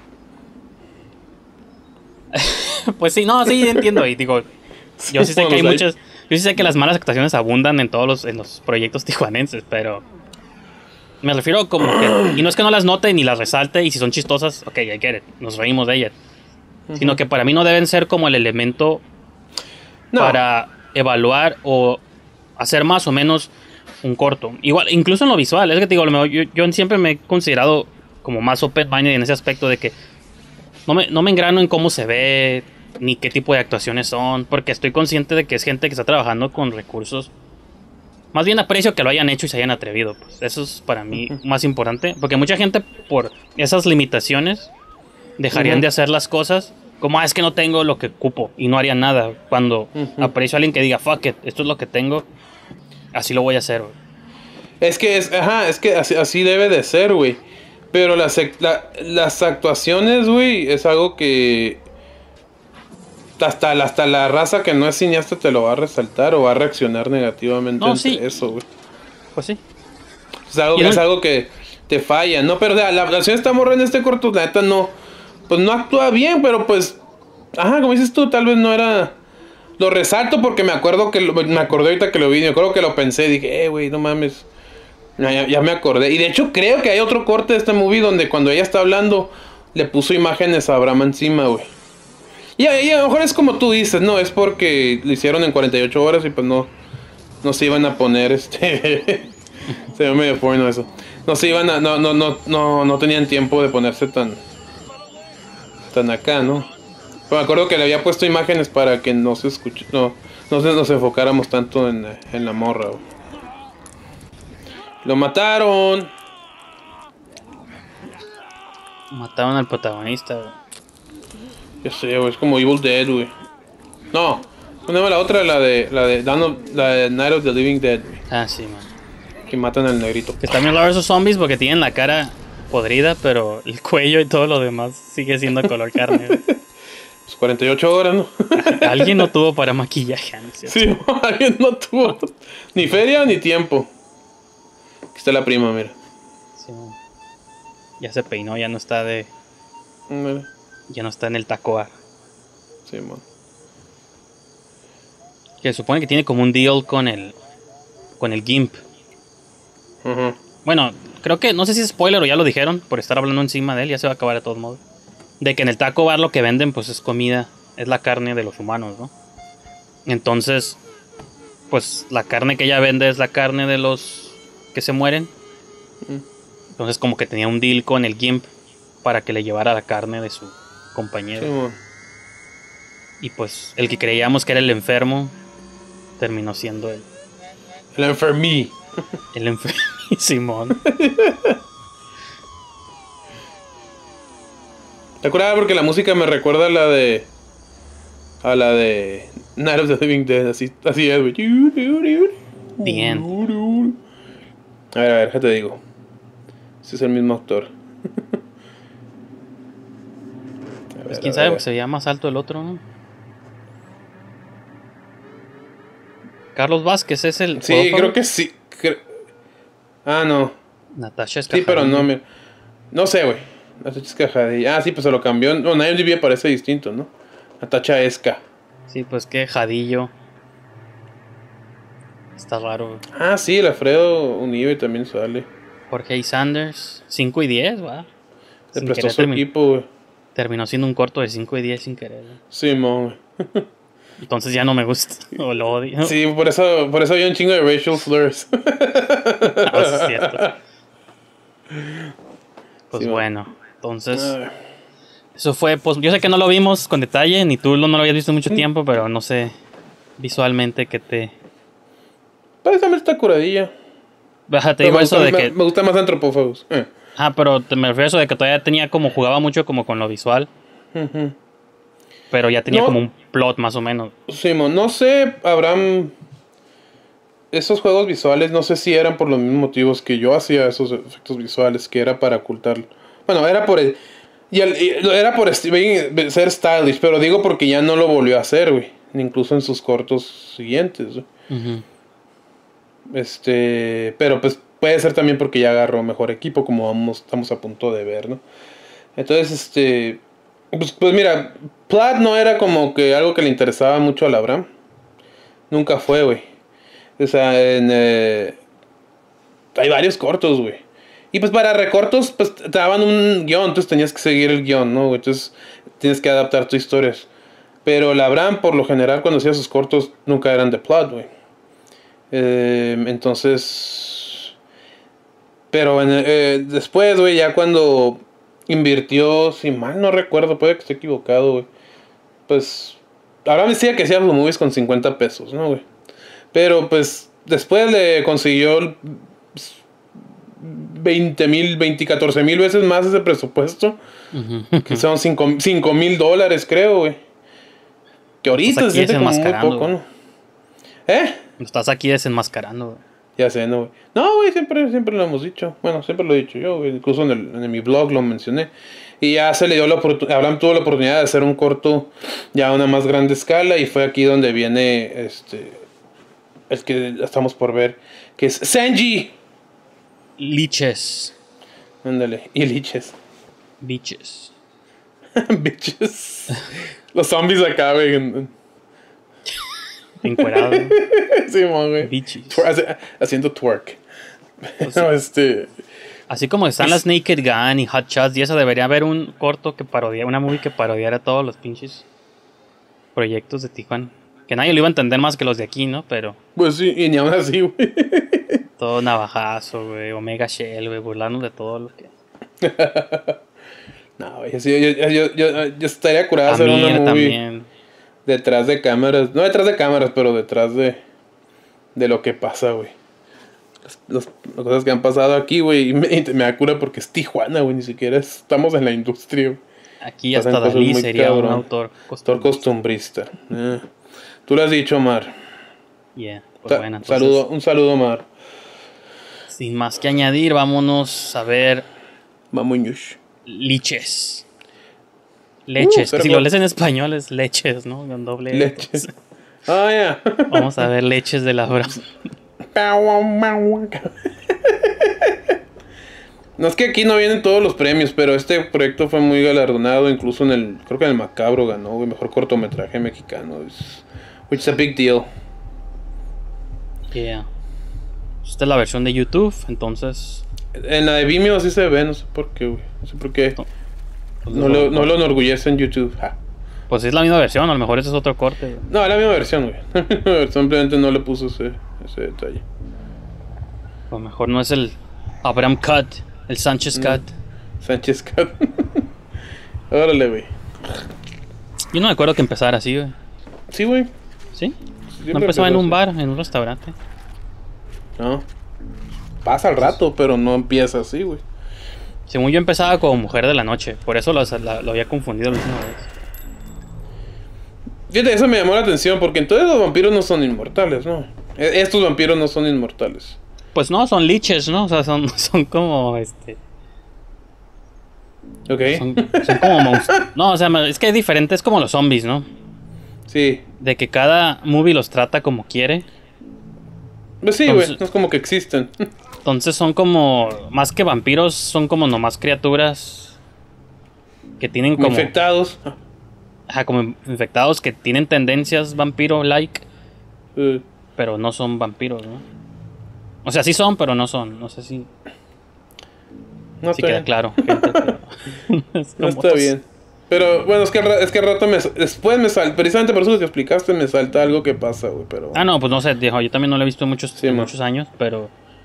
Pues sí, no, sí, entiendo. Y digo, yo sí sé que hay muchas. Yo sí sé que las malas actuaciones abundan en todos los proyectos tijuanenses, pero. Me refiero como que. Y no es que no las note ni las resalte, y si son chistosas, ok, I get it, nos reímos de ellas. Sino que para mí no deben ser como el elemento No. para evaluar o hacer más o menos un corto. Igual, incluso en lo visual, es que te digo, yo siempre me he considerado como más open-minded en ese aspecto de que no me engrano en cómo se ve ni qué tipo de actuaciones son, porque estoy consciente de que es gente que está trabajando con recursos. Más bien aprecio que lo hayan hecho y se hayan atrevido. Pues eso es para mí más importante, porque mucha gente por esas limitaciones dejarían de hacer las cosas como, es que no tengo lo que ocupo y no haría nada. Cuando aprecio a alguien que diga, fuck it, esto es lo que tengo, así lo voy a hacer, güey. Es que así debe de ser, güey. Pero las actuaciones, güey, es algo que hasta la raza que no es cineasta te lo va a resaltar o va a reaccionar negativamente No, ante sí. eso, güey. Pues sí. Es algo que te falla, ¿no? Pero o sea, la actuación está morra en este corto, la neta no. Pues no actúa bien, pero pues. Ajá, como dices tú, tal vez no era. Lo resalto porque me acordé ahorita que lo vi, me acuerdo que lo pensé, dije, güey, no mames. Ya me acordé. Y de hecho creo que hay otro corte de este movie donde cuando ella está hablando le puso imágenes a Abraham encima, güey. Y a lo mejor es como tú dices, ¿no? Es porque lo hicieron en 48 horas y pues no se iban a poner se ve medio bueno eso. No se iban a, no tenían tiempo de ponerse tan acá, ¿no? Pero me acuerdo que le había puesto imágenes para que no se escuche, nos enfocáramos tanto en la morra, güey. Lo mataron. Mataron al protagonista, güey. Ya sé, güey, es como Evil Dead, güey. No, poneme la otra, la de Night of the Living Dead, güey. Ah, sí, man. Que matan al negrito. Que están bien raros esos zombies porque tienen la cara podrida, pero el cuello y todo lo demás sigue siendo color carne, güey. Pues 48 horas, ¿no? Alguien no tuvo para maquillaje, ¿no es cierto? Sí, alguien no tuvo ni feria ni tiempo. Aquí está la prima, mira. Sí, man. Ya se peinó, ya no está Mira. ya no está en el tacoar. Sí, man. Que supone que tiene como un deal con el GIMP. Ajá. Bueno, creo que, no sé si es spoiler o ya lo dijeron, por estar hablando encima de él, ya se va a acabar de todos modos. De que en el taco bar lo que venden pues es comida, es la carne de los humanos, ¿no? Entonces, pues la carne que ella vende es la carne de los que se mueren. Entonces como que tenía un deal con el GIMP para que le llevara la carne de su compañero. Sí, man. Y pues el que creíamos que era el enfermo terminó siendo El enfermí. el enfermo. Simón. ¿Te acuerdas? Porque la música me recuerda a la de Night of the Living Dead. Así es, güey. The End. A ver, ya te digo. Ese es el mismo actor. Pues quién sabe, porque se veía más alto el otro, ¿no? Carlos Vázquez es el... Sí, ¿puedo, creo que sí. Ah, no. Natasha Sí, pero no, mira. No sé, güey. Natasha Escajadilla. Ah, sí, pues se lo cambió. No, en IMDb parece distinto, ¿no? Natasha Esca. Sí, pues que Jadillo. Está raro, güey. Ah, sí, el Alfredo Unive también sale. Jorge A. Sanders, 5 y 10, va. Se prestó su equipo, güey. Terminó siendo un corto de 5 y 10 sin querer, güey. Sí, güey. Entonces ya no me gusta, o lo odio. Sí, por eso había un chingo de racial slurs. No, sí es cierto. Pues Sí, bueno, entonces... Eso fue, pues yo sé que no lo vimos con detalle, ni tú no lo habías visto mucho tiempo, pero no sé visualmente qué te... Pues también está curadilla. Baja, te digo eso de que... Me gusta más Antropófagos. Ah, pero me refiero a eso de que todavía tenía como... Jugaba mucho como con lo visual. Pero ya tenía como un plot más o menos. Simón, no sé, Abraham... Esos juegos visuales, no sé si eran por los mismos motivos que yo hacía esos efectos visuales, que era para ocultar... Bueno, era por el... era por ser stylish, pero digo porque ya no lo volvió a hacer, güey. Incluso en sus cortos siguientes, güey. Pero pues puede ser también porque ya agarró mejor equipo, como estamos a punto de ver, ¿no? Entonces, pues mira, Platt no era como que algo que le interesaba mucho a Abraham. Nunca fue, güey. O sea, hay varios cortos, güey. Y pues para recortos, pues te daban un guión, entonces tenías que seguir el guión, ¿no? Entonces tienes que adaptar tus historias. Pero la Abraham, por lo general, cuando hacía sus cortos, nunca eran de Plot, güey. Entonces... Pero después, güey, ya cuando invirtió, si mal no recuerdo, puede que esté equivocado, güey. Pues Abraham decía que hacía los movies con 50 pesos, ¿no, güey? Pero pues después le consiguió 14,000 veces más ese presupuesto. Que son $5,000, creo, güey. Que ahorita se siente como muy poco, ¿no? Lo estás aquí desenmascarando, güey. Ya sé, ¿no, güey? No, güey, siempre lo hemos dicho. Bueno, siempre lo he dicho yo, güey. Incluso en mi blog lo mencioné. Y ya se le dio la oportunidad. Abraham tuvo la oportunidad de hacer un corto ya a una más grande escala. Y fue aquí donde viene el que estamos por ver, que es Sanji. Liches. Ándale, y liches. Biches. Bitches. Los zombies acá, güey. Encuerado. Sí, güey. Biches. Haciendo twerk. Pues, No, así como están las Naked Gun y Hot Shots y eso, debería haber un corto que parodia, una movie que parodiara todos los pinches proyectos de Tijuana. Que nadie lo iba a entender más que los de aquí, ¿no? Pero pues sí, y ni aún así, güey. todo Navajazo, güey, Omega Shell, güey, burlarnos de todo lo que... No, güey, sí, yo estaría curado hacer una Amir movie también. detrás de cámaras. No detrás de cámaras, pero detrás de lo que pasa, güey. Las cosas que han pasado aquí, güey, y me da cura porque es Tijuana, güey, ni siquiera estamos en la industria, güey. Aquí Pasan hasta cosas Dalí muy sería cabrón. un autor Costumbrista. Tú lo has dicho, Omar. Yeah, pues bueno, entonces, Un saludo, Omar. sin más que añadir, vámonos a ver Mamuñush. Leches. Leches, pero que si lo con- lees en español es leches, ¿no? Con doble E, Leche. pues. Ah, ya. Vamos a ver leches de la Abraham. No es que aquí no vienen todos los premios, pero este proyecto fue muy galardonado, incluso creo que en el Macabro ganó, güey, mejor cortometraje mexicano. Which is a big deal. Yeah. Esta es la versión de YouTube, entonces... En la de Vimeo sí se ve, no sé por qué, güey. No sé por qué. pues, No lo enorgullece en YouTube. Ja. Pues es la misma versión, a lo mejor ese es otro corte. Güey. No, es la misma versión, güey. Simplemente no le puso ese detalle. A lo mejor no es el Abraham Cut, el Sánchez Cut. Sánchez Cat. Órale, güey. Yo no me acuerdo que empezara así, güey. Sí, güey. ¿Sí? Siempre No empezaba en un así. bar, en un restaurante. No. Pasa al rato, pero no empieza así, güey. Según yo empezaba como Mujer de la Noche, por eso lo había confundido la última vez. Fíjate, eso me llamó la atención, porque entonces los vampiros no son inmortales, ¿no? Estos vampiros no son inmortales. Pues no, son liches, ¿no? O sea, son como Ok. son como monstruos. No, o sea, es que es diferente, es como los zombies, ¿no? Sí. De que cada movie los trata como quiere. Pues sí, güey. Entonces- No es como que existen. Entonces son como, más que vampiros, son como nomás criaturas que tienen como, Infectados. ajá, como infectados que tienen tendencias vampiro-like, pero no son vampiros, ¿no? O sea, sí son, pero no son. No sé si No si está queda bien. claro. gente, pero- es No como- está bien. Pero bueno, es que al rato después me salta, precisamente por eso que explicaste, me salta algo que pasa, güey, pero... Ah, no, pues no sé, yo también no lo he visto en Sí, en man. muchos años, pero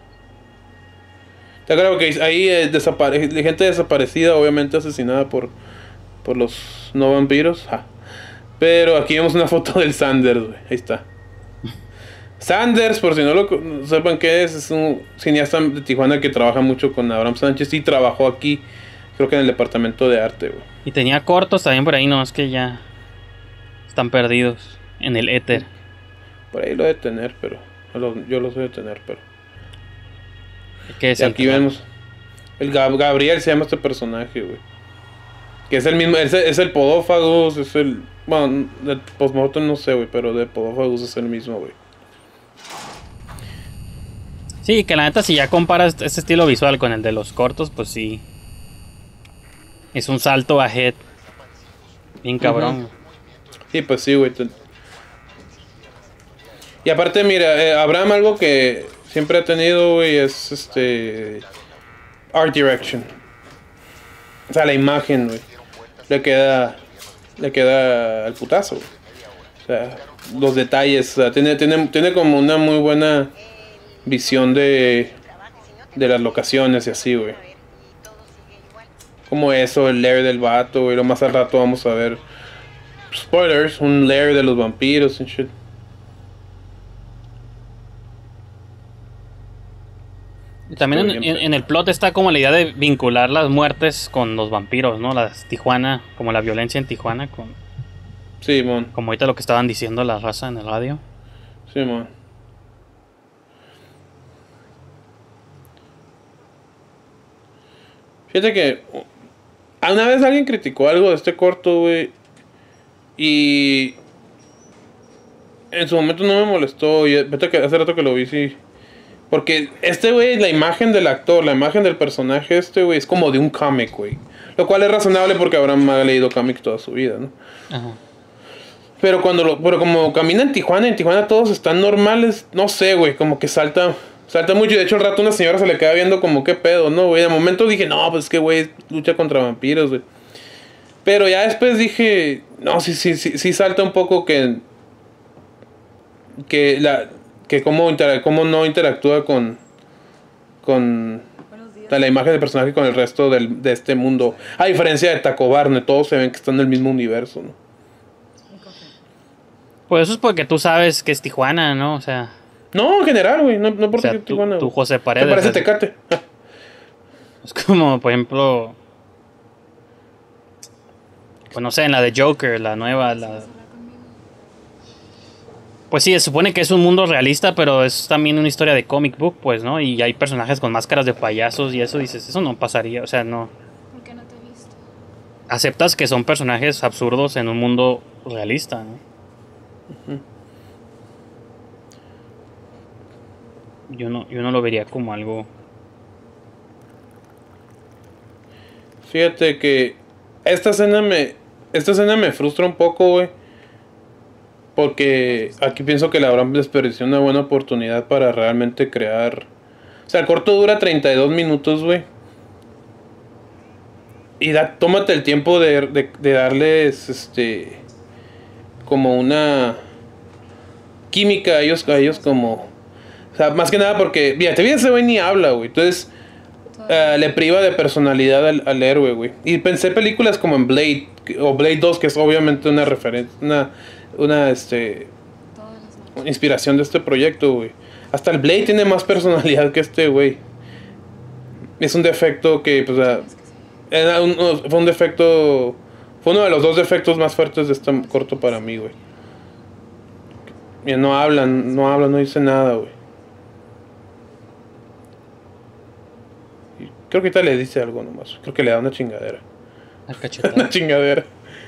Está claro que ahí gente desaparecida, obviamente asesinada por los no vampiros. Ja. Pero aquí vemos una foto del Sanders, güey. Ahí está. Sanders, por si no lo sepan qué es un cineasta de Tijuana que trabaja mucho con Abraham Sánchez y trabajó aquí, creo que en el departamento de arte, güey. y tenía cortos también por ahí, no, es que ya están perdidos en el éter. Por ahí lo de tener, pero yo los voy a tener, pero... ¿Qué es Y aquí vemos el Gabriel, se llama este personaje, güey. Que es el mismo, es el Podófagos, es el... Bueno, de Postmortem no sé, güey, pero de Podófagos es el mismo, güey. Sí, que la neta, si ya comparas este estilo visual con el de los cortos, pues sí. Es un salto ahead. Bien cabrón. Sí, pues sí, güey. Y aparte, mira, Abraham algo que siempre ha tenido, güey, es art direction. O sea, la imagen, güey. Le queda al putazo, güey. O sea, los detalles, o sea, tiene como una muy buena visión de las locaciones y así, güey. Como eso, el lair del vato, güey. Lo más al rato vamos a ver, spoilers, un lair de los vampiros and shit. Y también Estoy bien en el plot está como la idea de vincular las muertes con los vampiros, ¿no? Las Tijuana, como la violencia en Tijuana, Sí, mon. como ahorita lo que estaban diciendo la raza en el radio. Sí, mon. Fíjate que una vez alguien criticó algo de este corto, güey. Y en su momento no me molestó. Y hace rato que lo vi, sí. Porque güey, la imagen del actor, la imagen del personaje, güey, es como de un cómic, güey. Lo cual es razonable porque Abraham ha leído cómics toda su vida, ¿no? Ajá. Pero como camina en Tijuana todos están normales, no sé, güey, como que salta Salta mucho y de hecho al rato una señora se le queda viendo como qué pedo, ¿no, güey? De momento dije, no, pues que güey, lucha contra vampiros, güey. Pero ya después dije, no, sí salta un poco que cómo no interactúa con Buenos días. la imagen del personaje con el resto de este mundo. A diferencia de Taco Barne, todos se ven que están en el mismo universo, ¿no? Un café. Pues eso es porque tú sabes que es Tijuana, ¿no? O sea, No, en general, güey, no o porque sea yo tú, Tijuana, tú güey. José ¿Te Paredes. parece así. Tecate? Es como, por ejemplo, pues no sé, en la de Joker, la nueva, pues sí, se supone que es un mundo realista, pero es también una historia de comic book, pues, ¿no? Y hay personajes con máscaras de payasos y eso dices, eso no pasaría, o sea, no. ¿Por qué no te he visto? Aceptas que son personajes absurdos en un mundo realista, ¿no? Yo no lo vería como algo. Fíjate que esta escena me frustra un poco, güey. Porque aquí pienso que le habrán desperdiciado una buena oportunidad para realmente crear. O sea, el corto dura 32 minutos, güey. Y tómate el tiempo de darles como una química a ellos como. O sea, más que nada porque, fíjate, ese güey ni habla, güey. Entonces, le priva de personalidad al héroe, güey. Y pensé películas como en Blade, o Blade 2, que es obviamente una referencia, una Todas las noches. inspiración de este proyecto, güey. Hasta el Blade tiene más personalidad que este, güey. Es un defecto que, pues, fue un defecto. Fue uno de los 2 defectos más fuertes de este corto para mí, güey. Y no hablan, no dice nada, güey. Creo que ahorita le dice algo nomás. Creo que le da una chingadera. La cachetada. Una chingadera.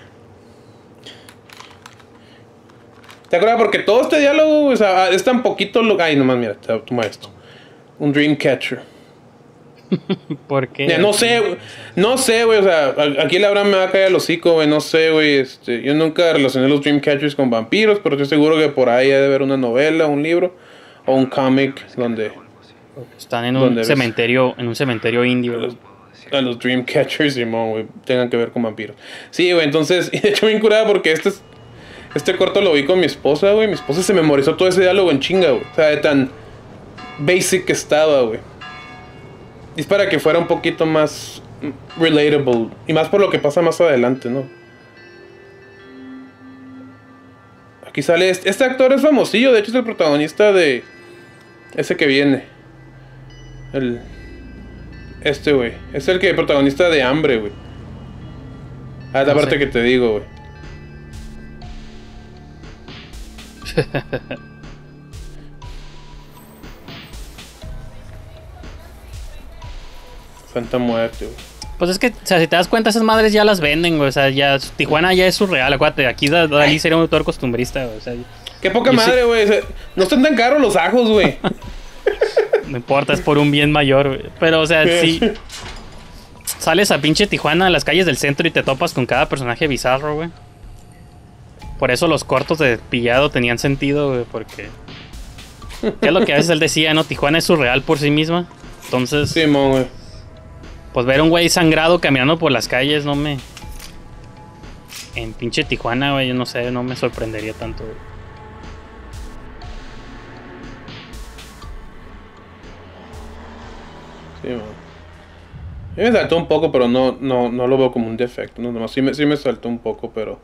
¿Te acuerdas? Porque todo este diálogo, o sea, es tan poquito Ay, nomás, mira, toma esto. Un Dreamcatcher. ¿Por qué? Ya, no sé, güey, o sea, aquí la Abraham me va a caer el hocico, güey, no sé, güey, yo nunca relacioné los Dreamcatchers con vampiros, pero estoy seguro que por ahí ha de haber una novela, un libro o un cómic donde Están en ¿Dónde un ves? cementerio indio. a los Dreamcatchers, Simón, güey, tengan que ver con vampiros. Sí, güey, entonces, y de hecho bien curada porque este corto lo vi con mi esposa, güey, mi esposa se memorizó todo ese diálogo en chinga, güey, o sea, de tan basic que estaba, güey. Y es para que fuera un poquito más relatable. Y más por lo que pasa más adelante, ¿no? Aquí sale este actor es famosillo. De hecho es el protagonista de ese que viene. Güey. Es el protagonista de Hambre, güey. Ah, la No parte sé. que te digo, güey. Santa Muerte, güey. Pues es que, o sea, si te das cuenta, esas madres ya las venden, güey. O sea, ya Tijuana ya es surreal, acuérdate. Aquí Dalí sería un autor costumbrista, güey. O sea, Qué poca Yo madre, güey. No están tan caros los ajos, güey. no importa, es por un bien mayor, güey. Pero, o sea, sí. Sales a pinche Tijuana a las calles del centro y te topas con cada personaje bizarro, güey. Por eso los cortos de Pillado tenían sentido, güey, porque... ¿Qué es lo que a veces él decía, no? Tijuana es surreal por sí misma. Entonces, Sí, mon, güey. pues ver a un güey sangrado caminando por las calles no me... En pinche Tijuana, güey, yo no sé, no me sorprendería tanto, güey. Sí, man. A mí me saltó un poco, pero no lo veo como un defecto. No, nomás sí me saltó un poco, pero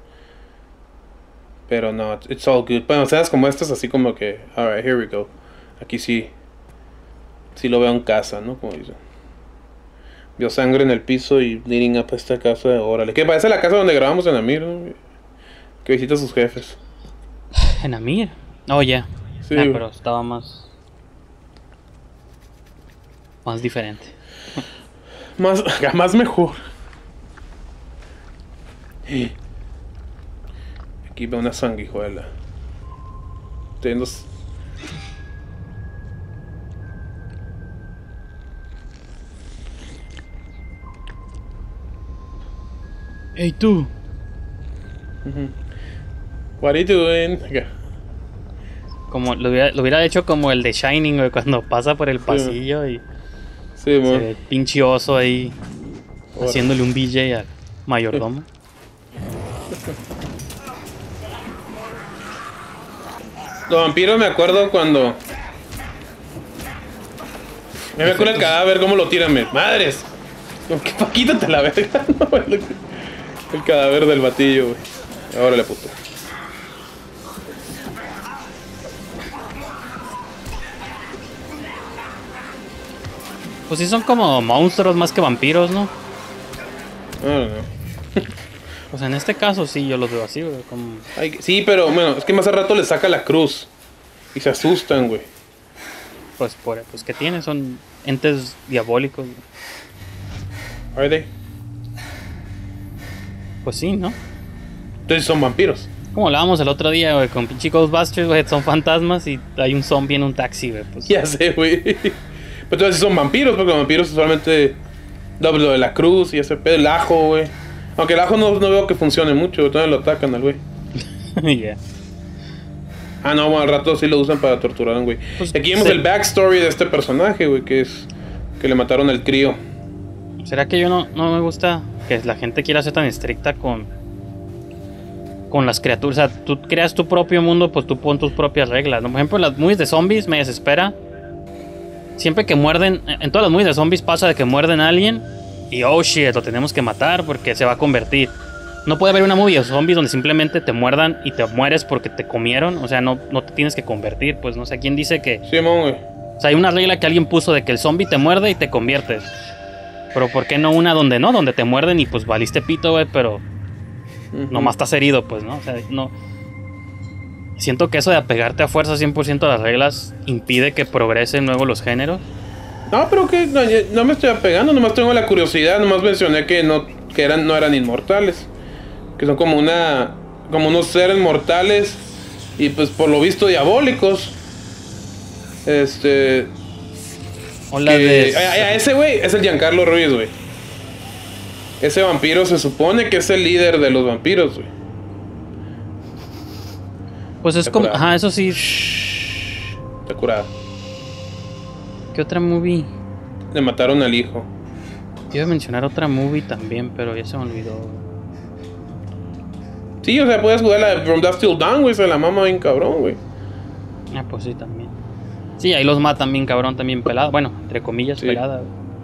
no, it's all good. Bueno, escenas como estas, así como que, alright, here we go. Aquí sí lo veo en casa, ¿no? Como dicen. Vio sangre en el piso y leading up a esta casa, órale. Que parece la casa donde grabamos en Amir, ¿no? Que visita a sus jefes. En Amir. Oh, ya. Sí, Ah, güey. pero estaba más diferente. Más mejor. Aquí veo una sanguijuela. Estoy viendo... Hey, tú. What are you doing? Acá. Como lo hubiera hecho como el de Shining, güey, cuando pasa por el pasillo y Sí, se man. ve el pinche oso ahí Ahora. haciéndole un BJ al mayordomo. Los vampiros me acuerdo cuando... Me acuerdo el cadáver, cómo lo tiran, madres. Quítate la verga. No, el cadáver del batillo, güey. Ahora le puto. Pues sí son como monstruos más que vampiros, ¿no? No. Pues en este caso sí, yo los veo así, güey, como... Ay, sí, pero bueno, es que más al rato les saca la cruz. Y se asustan, güey. Pues, ¿qué tienen? Son entes diabólicos, güey. Are they? Pues sí, ¿no? Entonces son vampiros. Como hablábamos el otro día, güey, con pinche Ghostbusters, güey, son fantasmas y hay un zombie en un taxi, güey, pues... Ya sé, güey. Pero entonces son vampiros, porque los vampiros usualmente... Lo de la cruz y ese pedo, el ajo, güey. Aunque el ajo no veo que funcione mucho, todavía lo atacan al güey. Yeah. Ah, no, bueno, al rato sí lo usan para torturar a un güey. Pues, Aquí vemos sí. el backstory de este personaje, güey, que es que le mataron al crío. ¿Será que yo no me gusta que la gente quiera ser tan estricta con las criaturas? O sea, tú creas tu propio mundo, pues tú pon tus propias reglas, ¿no? Por ejemplo, en las movies de zombies me desespera. Siempre que muerden, en todas las movies de zombies pasa de que muerden a alguien y oh shit, lo tenemos que matar porque se va a convertir. No puede haber una movie de zombies donde simplemente te muerdan y te mueres porque te comieron. O sea, no te tienes que convertir, pues no sé quién dice que... Sí, mon, güey. O sea, hay una regla que alguien puso de que el zombie te muerde y te conviertes. Pero ¿por qué no una donde no? Donde te muerden y pues valiste pito, güey, pero nomás estás herido, pues, ¿no? O sea, no... Siento que eso de apegarte a fuerza 100% a las reglas impide que progresen luego los géneros. No, pero que no me estoy apegando, nomás tengo la curiosidad, nomás mencioné que no eran inmortales. Que son como unos seres mortales y pues por lo visto diabólicos. Hola Ese güey es el Giancarlo Ruiz, güey. Ese vampiro se supone que es el líder de los vampiros, güey. Pues es Está como... curado. Ajá, eso sí. Está curado. ¿Qué otra movie? Le mataron al hijo. Iba a mencionar otra movie también, pero ya se me olvidó. Sí, o sea, puedes jugar la de From Dusk Till Dawn, güey. Se la mama bien cabrón, güey. Ah, pues sí, también. Sí, ahí los matan bien cabrón, también pelada. Bueno, entre comillas, Sí. pelada.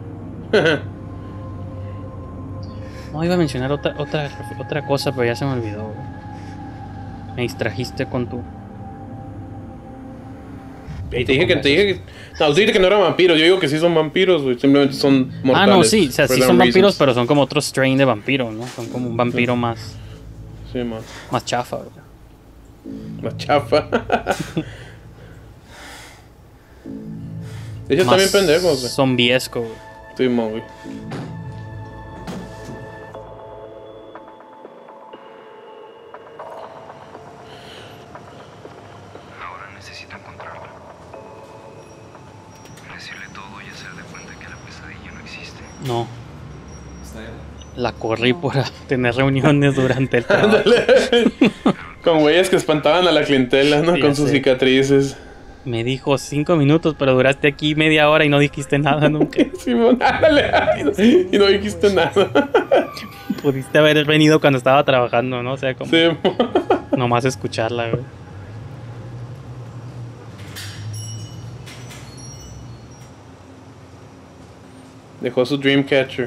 No, iba a mencionar otra cosa, pero ya se me olvidó, güey. Me distrajiste con tu... Y te dije que... No, tú dijiste que no eran vampiros. Yo digo que sí son vampiros, güey. Simplemente son mortales. Ah, no, sí. O sea, sí for son some vampiros, reasons. pero son como otro strain de vampiro, ¿no? Son como un vampiro más Sí, man. chafa, güey. Más chafa. Ellos Más también pendejos, güey. zombiesco, güey. Sí, man, güey. Ahora necesito encontrarla. Decirle todo y hacer de cuenta que la pesadilla no existe. No. La corrí por tener reuniones durante el trabajo. Con güeyes que espantaban a la clientela, ¿no? Sí, Con ya sus sé. cicatrices. Me dijo 5 minutos, pero duraste aquí media hora y no dijiste nada nunca. Simón, ándale. Y no dijiste nada. Pudiste haber venido cuando estaba trabajando, ¿no? O sea, como Sí, nomás escucharla, güey. dejó su Dreamcatcher.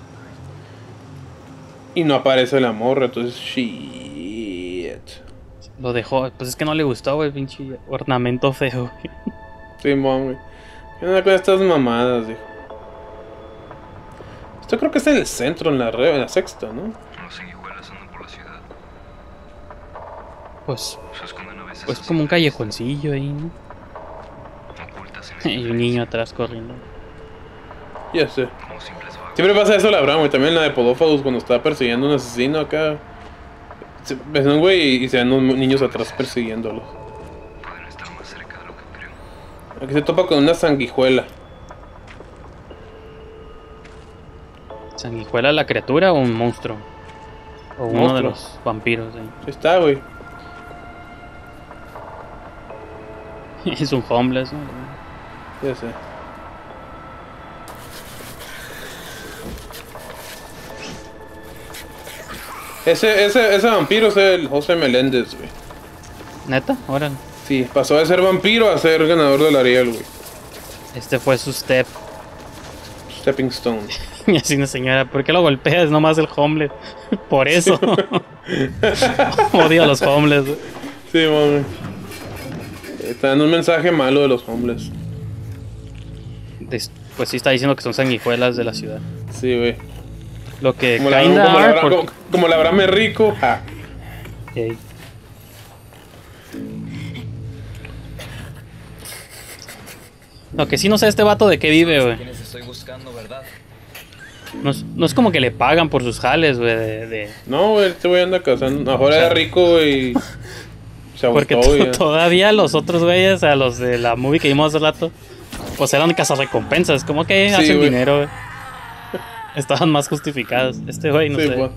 Y no aparece la morra, entonces shit. Lo dejó, pues es que no le gustó, güey, pinche ornamento feo, güey. Simón, güey. ¿Qué onda con estas mamadas, dijo? Esto creo que es en el centro, en la sexta, ¿no? Los sanguijuelas andan por la ciudad. Pues, Se esconden a veces pues así, como un callejoncillo ahí, ¿no? ocultas en Y un niño atrás corriendo. Ya sé. como simples vagos. Siempre pasa eso, la broma, güey. También la de Podófagus cuando estaba persiguiendo a un asesino acá. Ves un güey y se ven unos niños atrás persiguiéndolo. Pueden estar más cerca de lo que creo. Aquí se topa con una sanguijuela. ¿Sanguijuela la criatura o un monstruo? O uno de Monstruo. los vampiros, ahí. Ahí está, güey. Es un homeless, ¿no? Ya sé. Ese vampiro es el José Meléndez, güey. ¿Neta? Órale. Sí, pasó de ser vampiro a ser ganador del Ariel, güey. Este fue su step. Stepping Stone. Y así una señora, ¿por qué lo golpeas? Es nomás el homeless. Por eso. Odio a los homeless. Güey. Sí, mami. Está dando un mensaje malo de los homeless. Pues sí está diciendo que son sanguijuelas de la ciudad. Sí, güey. Lo que Como kinda are, como la Abraham es rico. Ja. Ey. Lo que sí no sé este vato de qué vive, güey. Quienes estoy buscando, ¿verdad? No es como que le pagan por sus jales, güey, No, güey, este güey anda cazando. Ahora era rico, güey. Se Porque agotó, güey. todavía los otros güeyes, a los de la movie que vimos hace rato, pues eran cazarrecompensas, como que Sí, hacen güey. dinero, güey. Estaban más justificados. Este güey, no Sí, sé. pues.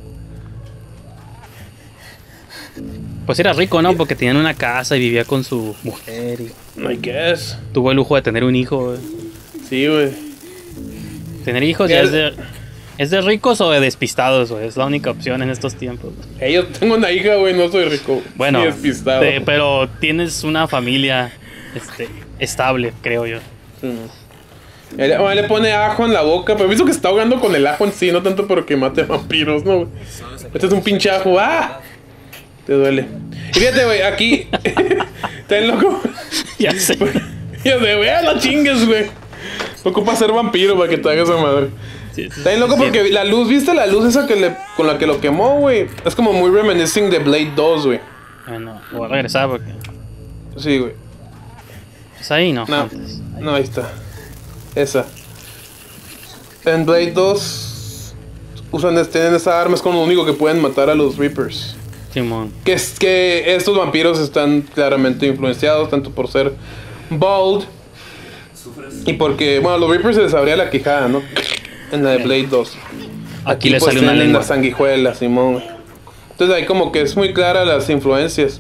Pues era rico, ¿no? Porque tenían una casa y vivía con su mujer y I guess. tuvo el lujo de tener un hijo, güey. Sí, güey. Tener hijos ya es de ricos o de despistados, güey. Es la única opción en estos tiempos. Yo tengo una hija, güey, no soy rico. Bueno, Ni despistado. pero tienes una familia estable, creo yo. Sí, no. Él le pone ajo en la boca, pero pienso que se está ahogando con el ajo en sí, no tanto porque mate vampiros, ¿no? Este es un pinche ajo. ¡Ah! Te duele. Y fíjate, güey, aquí. ¿Estás loco? Ya sé. Ya sé, güey, no chingues, güey. Ocupa ser vampiro para que te hagas esa madre. Sí, Está bien loco porque la luz, ¿viste la luz esa con la que lo quemó, güey? Es como muy reminiscing de Blade 2, güey. Bueno, voy a regresar porque. Sí, güey. Pues ahí no. No, Antes. Ahí. no, ahí está. Esa. En Blade 2 tienen esa arma, es como lo único que pueden matar a los Reapers. Simón. Que es que estos vampiros están claramente influenciados tanto por ser bald y porque, bueno, a los Reapers se les abría la quijada, ¿no? En la de Blade 2. Aquí le pues, sale una tienen lengua. las sanguijuelas, Simón. Entonces ahí como que es muy clara las influencias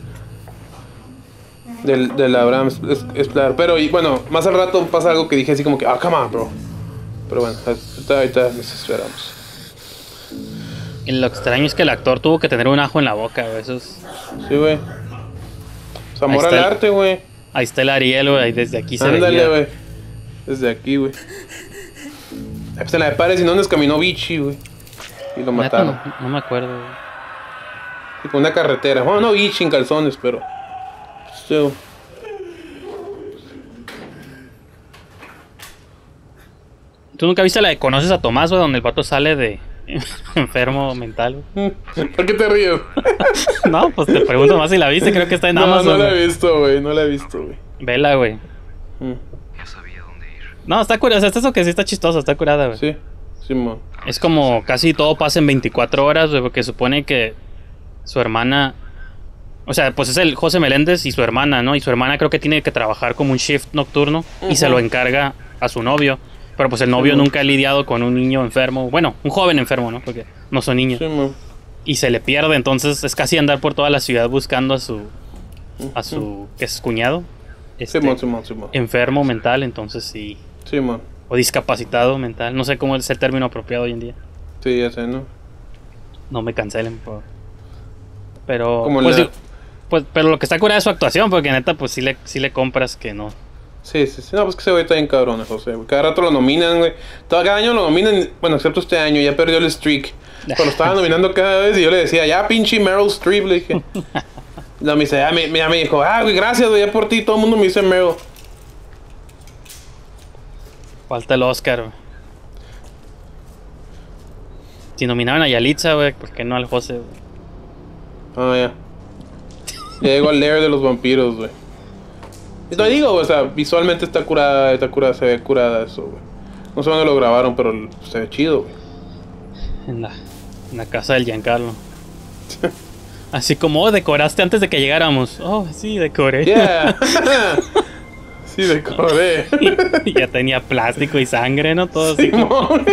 del Abraham, es claro. Pero y, bueno, más al rato pasa algo que dije así como que, come on, bro. Pero bueno, ahorita nos esperamos. Y lo extraño es que el actor tuvo que tener un ajo en la boca, güey. Eso es. Sí, güey. Pues amor Ahí está al el- arte, güey. Ahí está el Ariel, güey. Desde aquí se Ándale, veía. güey. Desde aquí, güey. Ahí está la de Pares y no caminó Vichy, güey. Y lo Neta, mataron. no me acuerdo, güey. Y con una carretera. Bueno, no Vichy en calzones, pero. Still. ¿Tú nunca viste la de Conoces a Tomás, güey? Donde el vato sale de enfermo mental, güey. ¿Por qué te ríes? No, pues te pregunto más si la viste. Creo que está en No, Amazon. no la güey. he visto, güey. No la he visto, güey. Vela, güey. Ya sabía dónde ir. No, está curada. O sea, eso que sí está chistoso. Está curada, güey. Sí, Simón. Es como casi todo pasa en 24 horas, güey. Porque supone que su hermana... O sea, pues es el José Meléndez y su hermana, ¿no? Y su hermana creo que tiene que trabajar como un shift nocturno. Y se lo encarga a su novio. Pero pues el novio nunca ha lidiado con un niño enfermo. Bueno, un joven enfermo, ¿no? Porque no son niños. Simón. Y se le pierde, entonces es casi andar por toda la ciudad buscando a su que es cuñado, Simón. enfermo mental, entonces sí, Simón. o discapacitado mental, no sé cómo es el término apropiado hoy en día. Sí, ya sé, ¿no? No me cancelen, pero Como pues, la- digo, pues, pero lo que está curada es su actuación, porque neta pues sí le compras que no. Sí. No, pues que ese güey está bien cabrón, José, güey. Cada rato lo nominan, güey. Cada año lo nominan, bueno, excepto este año, ya perdió el streak. Pero lo estaban nominando cada vez y yo le decía, ya pinche Meryl Streep, le dije. No, me dice, ya me dijo, güey, gracias, güey, ya por ti, todo el mundo me dice Meryl. Falta el Oscar, güey. Si nominaban a Yalitza, güey, ¿por qué no al José, güey? Ya. Ya llegó al lair de los vampiros, güey. Y te digo, o sea, visualmente está curada, se ve curada eso, güey. No sé dónde lo grabaron, pero se ve chido, güey. En la casa del Giancarlo. Así como, decoraste antes de que llegáramos. Oh, sí, decoré. Yeah. Sí, decoré. Y ya tenía plástico y sangre, ¿no? Todo así. Simón.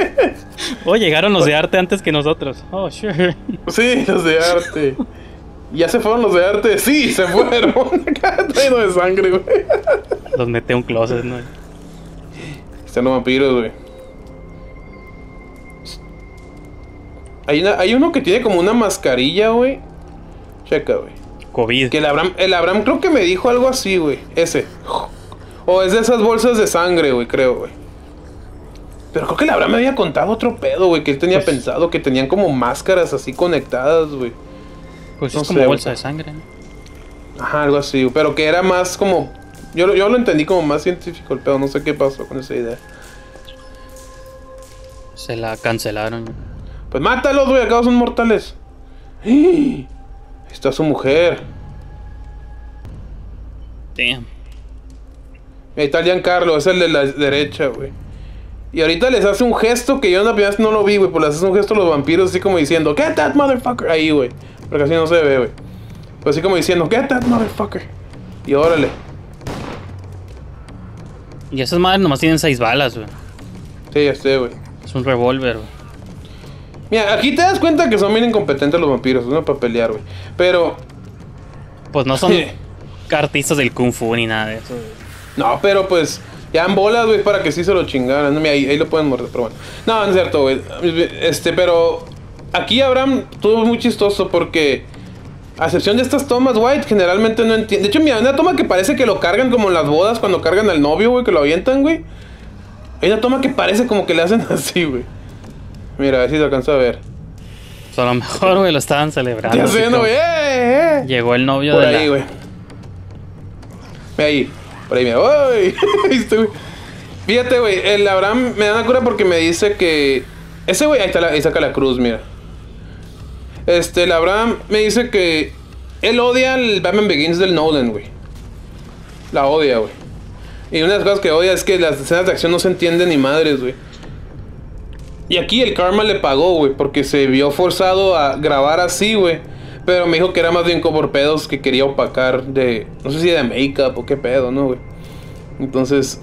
Oh, llegaron los de arte antes que nosotros. Oh, sure. Sí, los de arte. ¿Ya se fueron los de arte? Sí, se fueron. Lleno de sangre, güey. Los mete a un closet, ¿no? Están los vampiros, güey. Hay uno que tiene como una mascarilla, güey. Checa, güey. COVID. Que el Abraham creo que me dijo algo así, güey. Ese. O es de esas bolsas de sangre, güey, creo, güey. Pero creo que el Abraham me había contado otro pedo, güey. Que él tenía pensado que tenían como máscaras así conectadas, güey. Pues no es como sé, bolsa güey. de sangre, ¿no? Ajá, algo así. Pero que era más como... Yo lo entendí como más científico el pedo. No sé qué pasó con esa idea. Se la cancelaron. Pues mátalos, güey. Acá son mortales. ¡Ahí está su mujer! Damn. Ahí está el Giancarlo. Es el de la derecha, güey. Y ahorita les hace un gesto que yo en la primera vez no lo vi, güey. Pues les hace un gesto a los vampiros así como diciendo "Get that motherfucker". Ahí, güey. Porque así no se ve, güey. Pues así como diciendo "Get that motherfucker". Y órale. Y esas madres nomás tienen 6 balas, güey. Sí, ya sé, güey. Es un revólver, güey. Mira, aquí te das cuenta que son bien incompetentes los vampiros, no para pelear, güey. Pero... Pues no son artistas del kung fu ni nada de eso, güey. No, pero pues... Ya en bolas, güey, para que sí se lo chingaran. No, mira, ahí lo pueden morder, pero bueno. No, no es cierto, güey. Pero... Aquí Abraham estuvo muy chistoso porque... A excepción de estas tomas, White generalmente no entiende. De hecho, mira, una toma que parece que lo cargan como en las bodas cuando cargan al novio, güey, que lo avientan, güey. Hay una toma que parece como que le hacen así, güey. Mira, a ver si se alcanza a ver. Pues a lo mejor, güey, lo estaban celebrando. Ya así sé, no, como- güey. Llegó el novio Por de ahí, la... güey. Ve ahí. Por ahí, mira. ¡Uy! Ahí estoy, güey. Fíjate, güey. El Abraham me da una cura porque me dice que... Ese güey... Ahí está ahí saca la cruz, mira. El Abraham me dice que... Él odia el Batman Begins del Nolan, güey. La odia, güey. Y una de las cosas que odia es que las escenas de acción no se entienden ni madres, güey. Y aquí el karma le pagó, güey, porque se vio forzado a grabar así, güey. Pero me dijo que era más bien como por pedos que quería opacar de... No sé si de make-up o qué pedo, ¿no, güey? Entonces...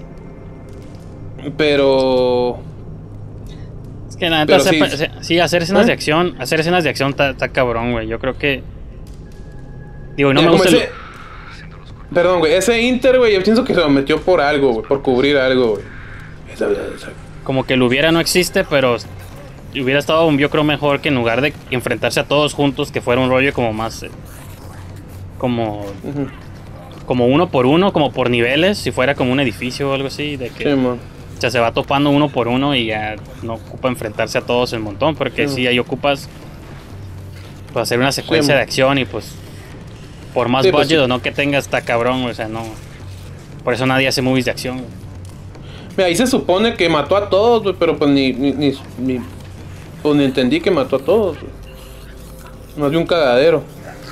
Pero... Es que la neta, Pero sí, hacer escenas ¿Eh? de acción... Hacer escenas de acción está cabrón, güey. Yo creo que... Digo, no Mira, me como gusta... ese- Perdón, güey. Ese Inter, güey, yo pienso que se lo metió por algo, güey. Por cubrir algo, güey. Como que el hubiera no existe, pero... Hubiera estado, yo creo, mejor que en lugar de enfrentarse a todos juntos, que fuera un rollo como más... como... Ujú. Como uno por uno, como por niveles. Si fuera como un edificio o algo así. De que... Sí, man. O sea, se va topando uno por uno y ya no ocupa enfrentarse a todos el montón. Porque Sí. si ahí ocupas pues, hacer una secuencia Sí. de acción y pues por más Sí, pues, budget sí. o no que tenga está cabrón, o sea, no. Por eso nadie hace movies de acción. Güey. Mira, ahí se supone que mató a todos, güey, pero pues pues ni entendí que mató a todos, güey. Más de un cagadero.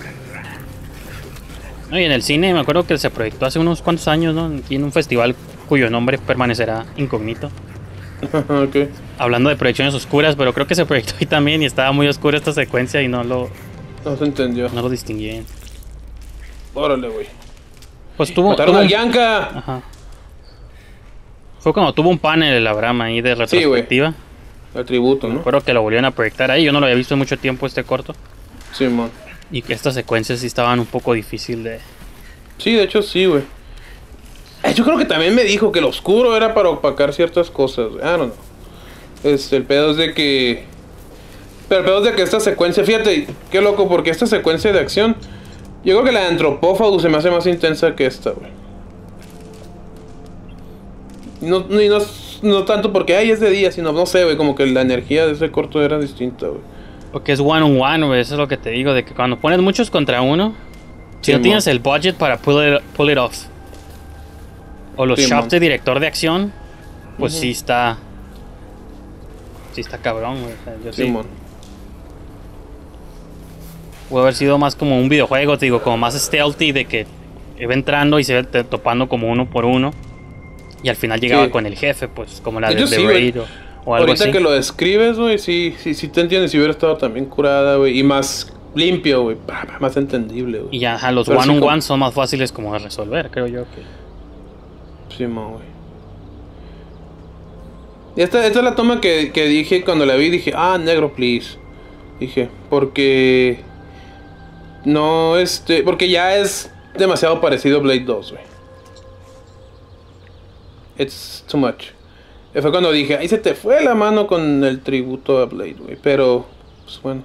No, y en el cine me acuerdo que se proyectó hace unos cuantos años, ¿no? Aquí en un festival cuyo nombre permanecerá incógnito. Ok. Hablando de proyecciones oscuras, pero creo que se proyectó ahí también y estaba muy oscura esta secuencia y no lo distinguí bien. Órale, güey. Pues tuvo... Mataron tuvo a un- Bianca. Ajá. Fue cuando tuvo un panel el Abraham ahí de Sí, güey. retrospectiva. El tributo, Me ¿no? acuerdo que lo volvieron a proyectar ahí. Yo no lo había visto en mucho tiempo este corto. Sí, man. Y que estas secuencias sí estaban un poco difícil de... Sí, de hecho sí, güey. Yo creo que también me dijo que lo oscuro era para opacar ciertas cosas, güey. No. El pedo es de que... Pero el pedo es de que esta secuencia... Fíjate, qué loco, porque esta secuencia de acción... Yo creo que la de Antropófago se me hace más intensa que esta, güey. No tanto porque, ay, es de día, sino, no sé, güey, como que la energía de ese corto era distinta, güey. Porque es one on one, güey. Eso es lo que te digo. De que cuando pones muchos contra uno... Si Sí, no man. tienes el budget para pull it off. O los Sí, shots man. de director de acción. Pues Ujú. sí está... Sí está cabrón, güey. O sea, yo sí... Simón. Puede haber sido más como un videojuego, te digo, como más stealthy de que iba entrando y se iba topando como uno por uno. Y al final llegaba Sí. con el jefe, pues como la De de hecho, The sí, güey. Raid o algo Ahorita así. que lo describes, güey, sí te entiendes. Si hubiera estado también curada, güey. Y más limpio, güey. Más entendible, güey. Y ya, ajá, los Pero sí one on como- one son más fáciles como de resolver, creo yo que... Simón, güey. Esta es la toma que dije cuando la vi. Dije, negro, please. Dije, porque... No, porque ya es demasiado parecido a Blade 2, güey. It's too much. Fue cuando dije, ahí se te fue la mano con el tributo a Blade, güey. Pero, pues bueno.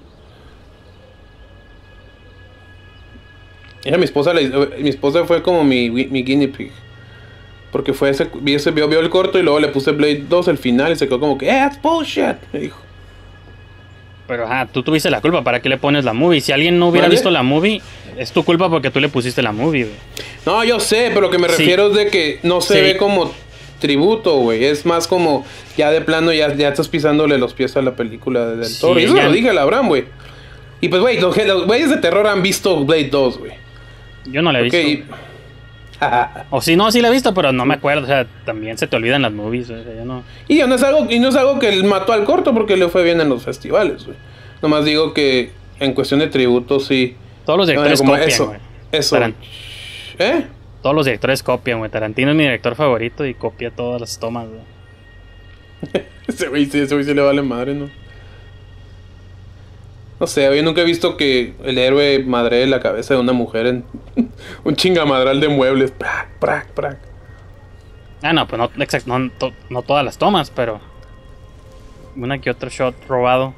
Mi esposa fue como mi guinea pig. Porque fue vio el corto y luego le puse Blade 2 al final y se quedó como que, that's bullshit, me dijo. Pero tú tuviste la culpa, ¿para qué le pones la movie? Si alguien no hubiera visto la movie, es tu culpa porque tú le pusiste la movie, güey. No, yo sé, pero lo que me refiero es de que no se ve como tributo, güey. Es más como, ya de plano, ya estás pisándole los pies a la película del Toro. Y eso lo dije a Abraham, güey. Y pues, güey, los güeyes de terror han visto Blade 2, güey. Yo no la he visto. O si no, sí la he visto, pero no me acuerdo. O sea, también se te olvidan las movies. O sea, yo no... Y no es algo que él mató al corto porque le fue bien en los festivales, güey. Nomás digo que en cuestión de tributo, sí. Todos los directores copian, güey. Eso. Todos los directores copian, güey. Tarantino es mi director favorito y copia todas las tomas, güey. ese güey sí le vale madre, ¿no? No sé, yo nunca he visto que el héroe madre la cabeza de una mujer en un chingamadral de muebles. Prac, prac, prac. No, pues no todas las tomas, pero una que otro shot robado.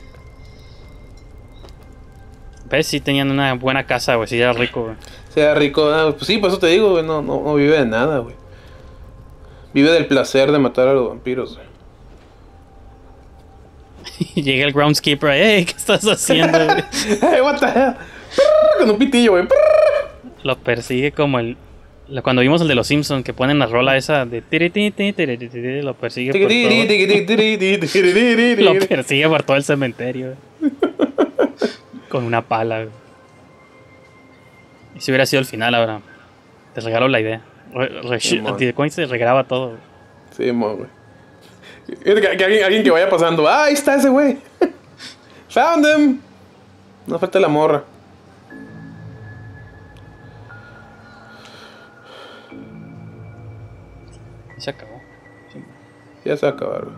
¿Ves? Sí tenían una buena casa, güey. Sí era rico, güey. Sí era rico. Pues sí, por eso te digo, güey. No vive de nada, güey. Vive del placer de matar a los vampiros, güey. Y llega el groundskeeper. Hey, ¿qué estás haciendo, güey? Hey, what the hell? Con un pitillo, güey. Lo persigue como cuando vimos el de los Simpsons, que ponen la rola esa de... Lo persigue por todo. Lo persigue por todo el cementerio, güey. Con una pala, güey. Y si hubiera sido el final, ahora te regalo la idea. Coin se regraba todo, güey. Sí, güey. Alguien que vaya pasando. Ahí está ese güey. Found him. No falta la morra. Se acabó. Sí. Ya se acabaron.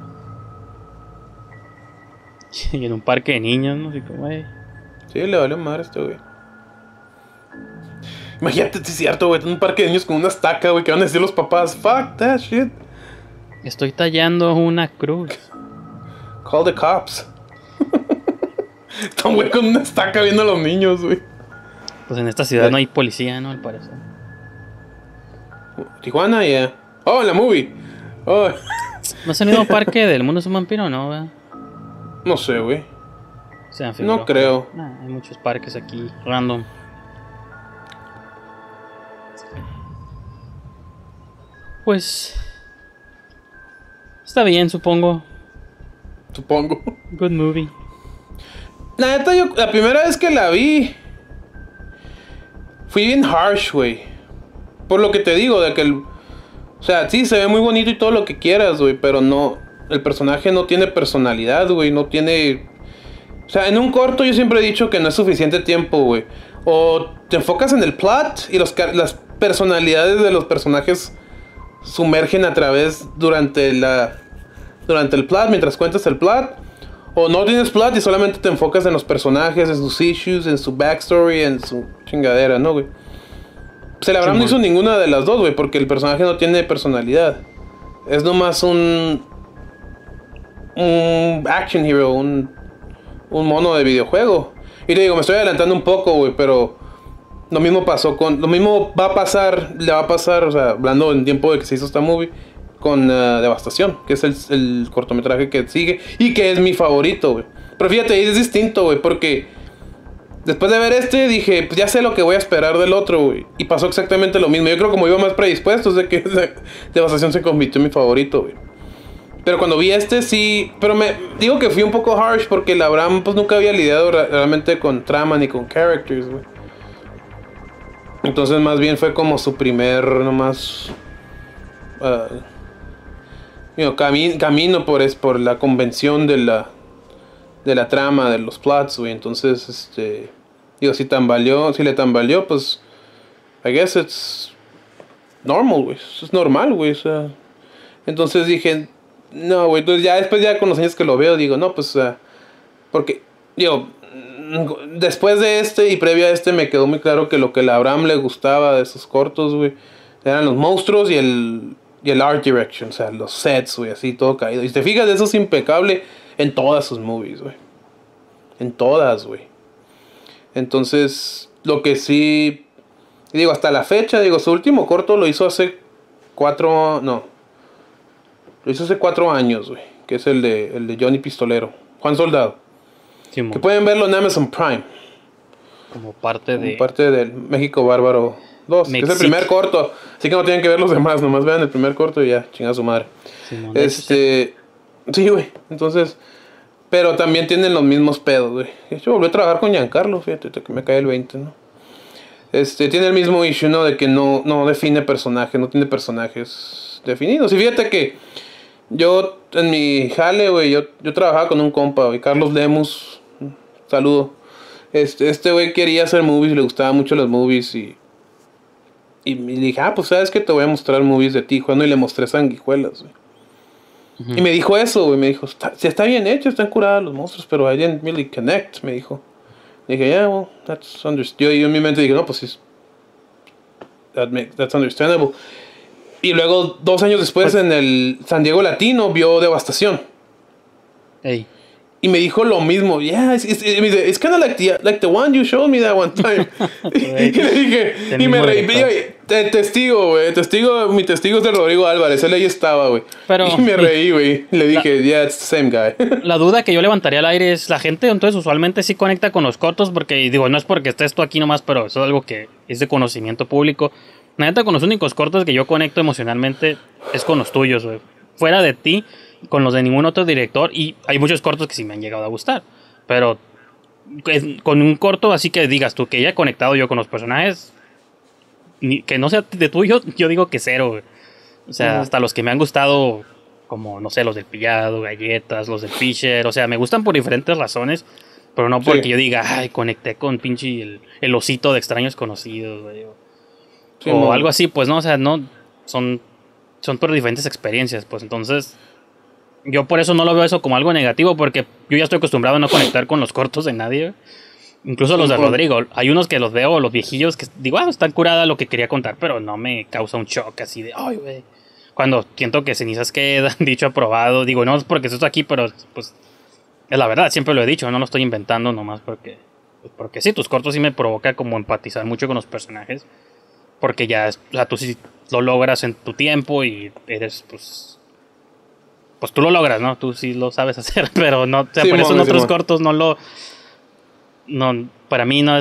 Y en un parque de niños, ¿no? Así como, güey. Sí, le valió madre este güey. Imagínate, si es cierto, güey. En un parque de niños con una estaca, güey. Que van a decir los papás. Fuck that shit. Estoy tallando una cruz. Call the cops. Está un güey con una estaca viendo a los niños, güey. Pues en esta ciudad no hay policía, ¿no? Al parecer. Tijuana, yeah. Oh, la movie. Oh. ¿No es el mismo parque del mundo es un vampiro, no, güey? No sé, güey. No creo. Hay muchos parques aquí, random. Pues... está bien, supongo. Good movie. La neta, la primera vez que la vi fui bien harsh, güey. Por lo que te digo, de que o sea, sí, se ve muy bonito y todo lo que quieras, güey, pero no... El personaje no tiene personalidad, güey, no tiene... O sea, en un corto yo siempre he dicho que no es suficiente tiempo, güey. O te enfocas en el plot y las personalidades de los personajes sumergen a través durante el plot, mientras cuentas el plot. O no tienes plot y solamente te enfocas en los personajes, en sus issues, en su backstory, en su chingadera, ¿no, güey? Pues el Abraham no hizo ninguna de las dos, güey, porque el personaje no tiene personalidad. Es nomás un action hero, un mono de videojuego. Y te digo, me estoy adelantando un poco, güey, pero lo mismo va a pasar, o sea, hablando en tiempo de que se hizo esta movie, con Devastación, que es el cortometraje que sigue y que es mi favorito, güey. Pero fíjate, es distinto, güey, porque después de ver dije, pues ya sé lo que voy a esperar del otro, güey. Y pasó exactamente lo mismo. Yo creo como iba más predispuesto, de que Devastación se convirtió en mi favorito, güey. Pero cuando vi sí... Pero me digo que fui un poco harsh porque el Abraham pues nunca había lidiado realmente con trama ni con characters, güey. Entonces más bien fue como su primer nomás... camino por la convención de la trama, de los plots, güey. Entonces, digo, si le tambaleó, pues I guess it's normal, güey. Es normal, güey. O sea, entonces dije, no, güey. Entonces después con los años que lo veo, digo, no, pues, porque, digo, después de este y previo a este me quedó muy claro que lo que a Abraham le gustaba de esos cortos, güey, eran los monstruos y el art direction, o sea, los sets, güey, así todo caído. Y si te fijas, eso es impecable en todas sus movies, güey. En todas, güey. Entonces, lo que sí, digo, hasta la fecha, digo, su último corto lo hizo hace 4 años, güey, que es el de Johnny Pistolero, Juan Soldado. Simón, Que pueden verlo en Amazon Prime. como parte de... Como parte del México Bárbaro 2, que es el primer corto. Así que no tienen que ver los demás, nomás vean el primer corto y ya, chingada su madre. Simón, Sí, güey, entonces... Pero también tienen los mismos pedos, güey. De hecho, volví a trabajar con Giancarlo, fíjate, que me cae el 20, ¿no? Tiene el mismo issue, ¿no? De que no define personajes, no tiene personajes definidos. Y fíjate que yo, en mi jale, güey, yo trabajaba con un compa, güey, Carlos Lemus, saludo. Güey quería hacer movies, le gustaban mucho las movies y me dije, pues sabes que te voy a mostrar movies de Tijuana, y le mostré Sanguijuelas, güey. Uh-huh. Y me dijo eso, güey, me dijo, está bien hecho, están curados los monstruos, pero I didn't really connect, me dijo. Y dije, yeah, well, that's understood. Y yo en mi mente dije, no, pues that's understandable. Y luego, 2 años después, en el San Diego Latino, vio Devastación. Hey. Y me dijo lo mismo. Yeah, it's kind of like the one you showed me that one time. Y le dije, y me reí. Mi testigo es de Rodrigo Álvarez. Él ahí estaba, güey. Y me reí, güey. Le dije, yeah, it's the same guy. La duda que yo levantaría al aire es: la gente entonces usualmente sí conecta con los cortos, porque digo, no es porque estés tú aquí nomás, pero eso es algo que es de conocimiento público. La neta, con los únicos cortos que yo conecto emocionalmente es con los tuyos, güey. Fuera de ti, con los de ningún otro director, y hay muchos cortos que sí me han llegado a gustar, pero con un corto así que digas tú que haya conectado yo con los personajes, que no sea de tuyo, yo digo que cero, güey. O sea, hasta los que me han gustado, como, no sé, los del Pillado, Galletas, los del Fisher, o sea, me gustan por diferentes razones, pero no porque yo diga, ay, conecté con pinche el osito de Extraños Conocidos, güey, o algo así, pues no, o sea, no, son por diferentes experiencias, pues entonces yo por eso no lo veo eso como algo negativo, porque yo ya estoy acostumbrado a no conectar con los cortos de nadie, incluso los de Rodrigo. Hay unos que los veo, los viejillos, que digo, están curada lo que quería contar, pero no me causa un shock así de, ay, güey, cuando siento que cenizas quedan, dicho aprobado, digo, no es porque estoy aquí, pero pues es la verdad, siempre lo he dicho, no lo estoy inventando nomás porque sí, tus cortos sí me provoca como empatizar mucho con los personajes, porque ya, o sea, tú sí lo logras en tu tiempo y eres, pues tú lo logras, ¿no? Tú sí lo sabes hacer, pero no, o sea, por eso en otros cortos no, para mí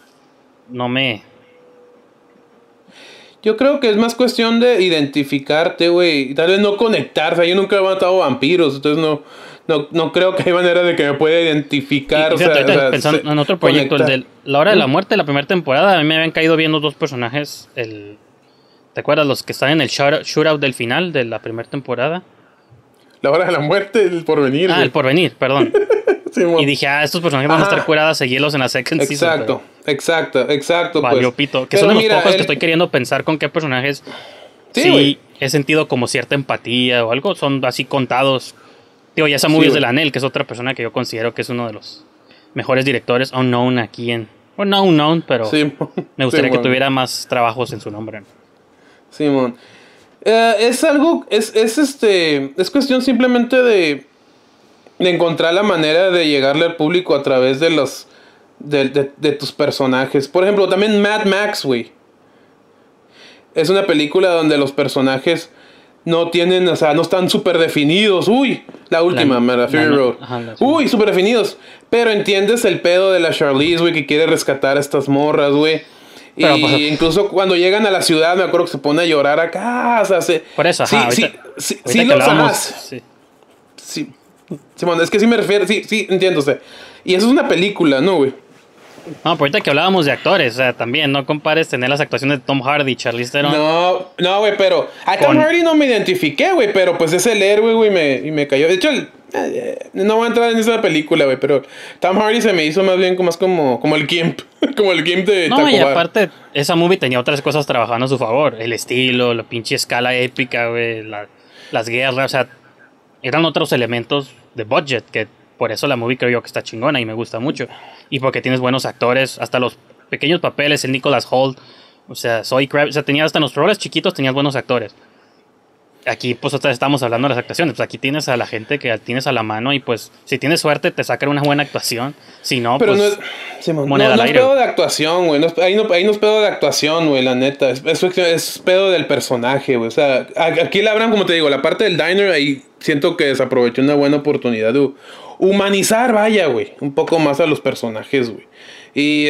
Yo creo que es más cuestión de identificarte, güey, y tal vez no conectarse. Yo nunca he matado vampiros, entonces no creo que hay manera de que me pueda identificar. Fíjate, pensando en otro proyecto, el de La Hora de la Muerte, la primera temporada, a mí me habían caído bien los dos personajes, ¿te acuerdas? Los que están en el shootout del final de la primera temporada. La Hora de la Muerte, el Porvenir. El Porvenir, perdón. Sí, y dije, estos personajes van a estar curadas, seguirlos en la second season. Exacto. Valió pito. Que son de los pocos que estoy queriendo pensar con qué personajes sí he sentido como cierta empatía o algo. Son así contados. Digo, ya Samuel es del Anel, que es otra persona que yo considero que es uno de los mejores directores unknown aquí en... Bueno, no unknown, pero me gustaría que tuviera más trabajos en su nombre. Simón. Es algo... Es cuestión simplemente de encontrar la manera de llegarle al público a través de los de tus personajes. Por ejemplo, también Mad Max, güey. Es una película donde los personajes no tienen, o sea, no están súper definidos. Uy, la última, Fury Road. Uy, súper definidos. Pero entiendes el pedo de la Charlize, güey, que quiere rescatar a estas morras, güey. Y incluso cuando llegan a la ciudad, me acuerdo que se pone a llorar acá. O sea, por eso, sí, los amas. Sí. Simón, es que sí me refiero, sí, entiendo, o sea, y eso es una película, ¿no, güey? No, por ahorita que hablábamos de actores, o sea, también no compares tener las actuaciones de Tom Hardy, Charlize Theron. No, güey, pero a Tom Hardy no me identifiqué, güey, pero pues es el héroe, güey, y me cayó. De hecho, no voy a entrar en esa película, güey, pero Tom Hardy se me hizo más bien como el Gimp, como el Gimp de Taco y Bar. aparte, esa movie tenía otras cosas trabajando a su favor, el estilo, la pinche escala épica, güey, las guerras, o sea, eran otros elementos de budget que por eso la movie creo yo que está chingona y me gusta mucho. Y porque tienes buenos actores, hasta los pequeños papeles, el Nicholas Hoult, o sea, Zoe Kravitz, o sea, tenía hasta en los roles chiquitos tenías buenos actores. Aquí pues otra vez estamos hablando de las actuaciones, pues aquí tienes a la gente que tienes a la mano y pues si tienes suerte te sacan una buena actuación, si no, pero pues no es, Simón, moneda al no es aire. pedo de actuación, güey. Ahí no es pedo de actuación, güey, la neta. Es pedo del personaje, güey. O sea, aquí la Abraham, como te digo, la parte del diner, ahí siento que desaprovechó una buena oportunidad de humanizar, vaya, güey, un poco más a los personajes, güey. Y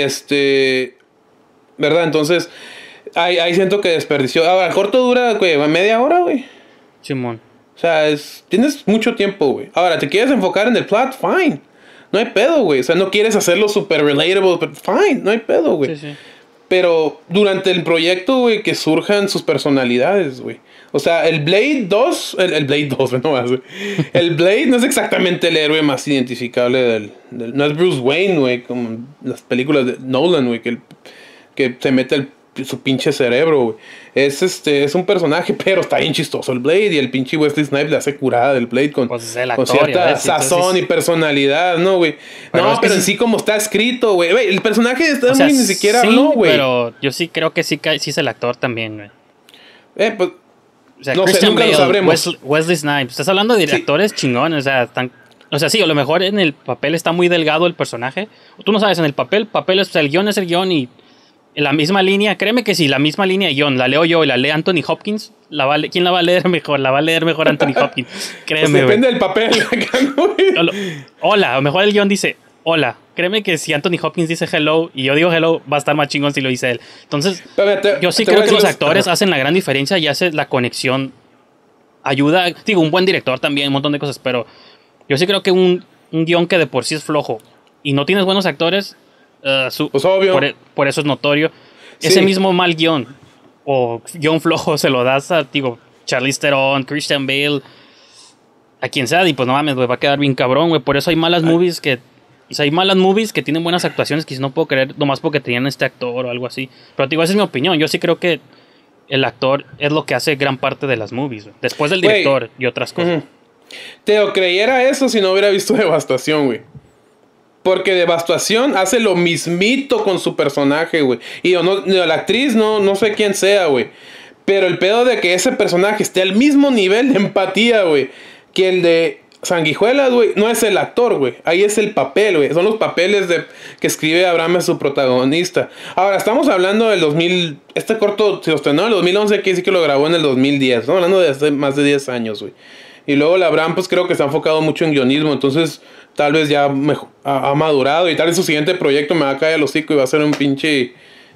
¿verdad? Entonces, ahí siento que desperdició. Ahora, el corto dura, güey, media hora, güey. Simón. O sea, tienes mucho tiempo, güey. Ahora, ¿te quieres enfocar en el plot? Fine. No hay pedo, güey. O sea, no quieres hacerlo super relatable, pero fine, no hay pedo, güey. Sí, sí. Pero durante el proyecto, güey, que surjan sus personalidades, güey. O sea, el Blade 2, el Blade 2, no más, güey. El Blade no es exactamente el héroe más identificable no es Bruce Wayne, güey, como en las películas de Nolan, güey, que se mete su pinche cerebro, güey. Es un personaje, pero está bien chistoso el Blade, y el pinche Wesley Snipes le hace curada del Blade con, Pues es el con actor, cierta ya ves, sazón entonces- y personalidad, ¿no, güey? Pero No, es que pero en sí- sí como está escrito, güey. El personaje está O sea, ni siquiera sí, habló, güey. pero yo sí creo que sí es el actor también, güey. Pues, O sea, no sé, Christian nunca lo Bale, sabremos. Wesley Snipes. Estás hablando de Sí. actores chingones, o sea, o sea, sí, a lo mejor en el papel está muy delgado el personaje. Tú no sabes, en el papel es el guión y en la misma línea, créeme que si la misma línea de guión la leo yo y la lee Anthony Hopkins, ¿quién la va a leer mejor? La va a leer mejor Anthony Hopkins. pues Créeme, depende güey. del papel. acá, ¿no, güey? Hola, a lo mejor el guión dice hola. Créeme que si Anthony Hopkins dice hello y yo digo hello, va a estar más chingón si lo dice él. Entonces, Pero yo sí te creo voy a que los decir- actores Ajá. hacen la gran diferencia y hace la conexión. Ayuda, digo, un buen director también, un montón de cosas, pero yo sí creo que un guión que de por sí es flojo y no tienes buenos actores, Pues obvio. por eso es notorio. Sí. Ese mismo mal guión o guión flojo se lo das a, digo, Charlize Theron, Christian Bale, a quien sea, y pues no mames, güey, va a quedar bien cabrón, güey. Por eso hay malas movies que... O sea, hay malas movies que tienen buenas actuaciones que no puedo creer, nomás porque tenían este actor o algo así. Pero digo, esa es mi opinión. Yo sí creo que el actor es lo que hace gran parte de las movies, güey. Después del Güey. director y otras cosas. Ujú. Te creyera eso si no hubiera visto Devastación, güey. Porque Devastación hace lo mismito con su personaje, güey. Y la actriz no sé quién sea, güey. Pero el pedo de que ese personaje esté al mismo nivel de empatía, güey, que el de Sanguijuelas, güey, no es el actor, güey. Ahí es el papel, güey. Son los papeles que escribe Abraham a su protagonista. Ahora, estamos hablando del 2000... Este corto se estrenó en el 2011, que sí que lo grabó en el 2010. Estamos hablando de hace más de 10 años, güey. Y luego la Abraham, pues creo que se ha enfocado mucho en guionismo. Entonces, tal vez ya ha madurado. Y tal vez su siguiente proyecto me va a caer al hocico y va a ser un pinche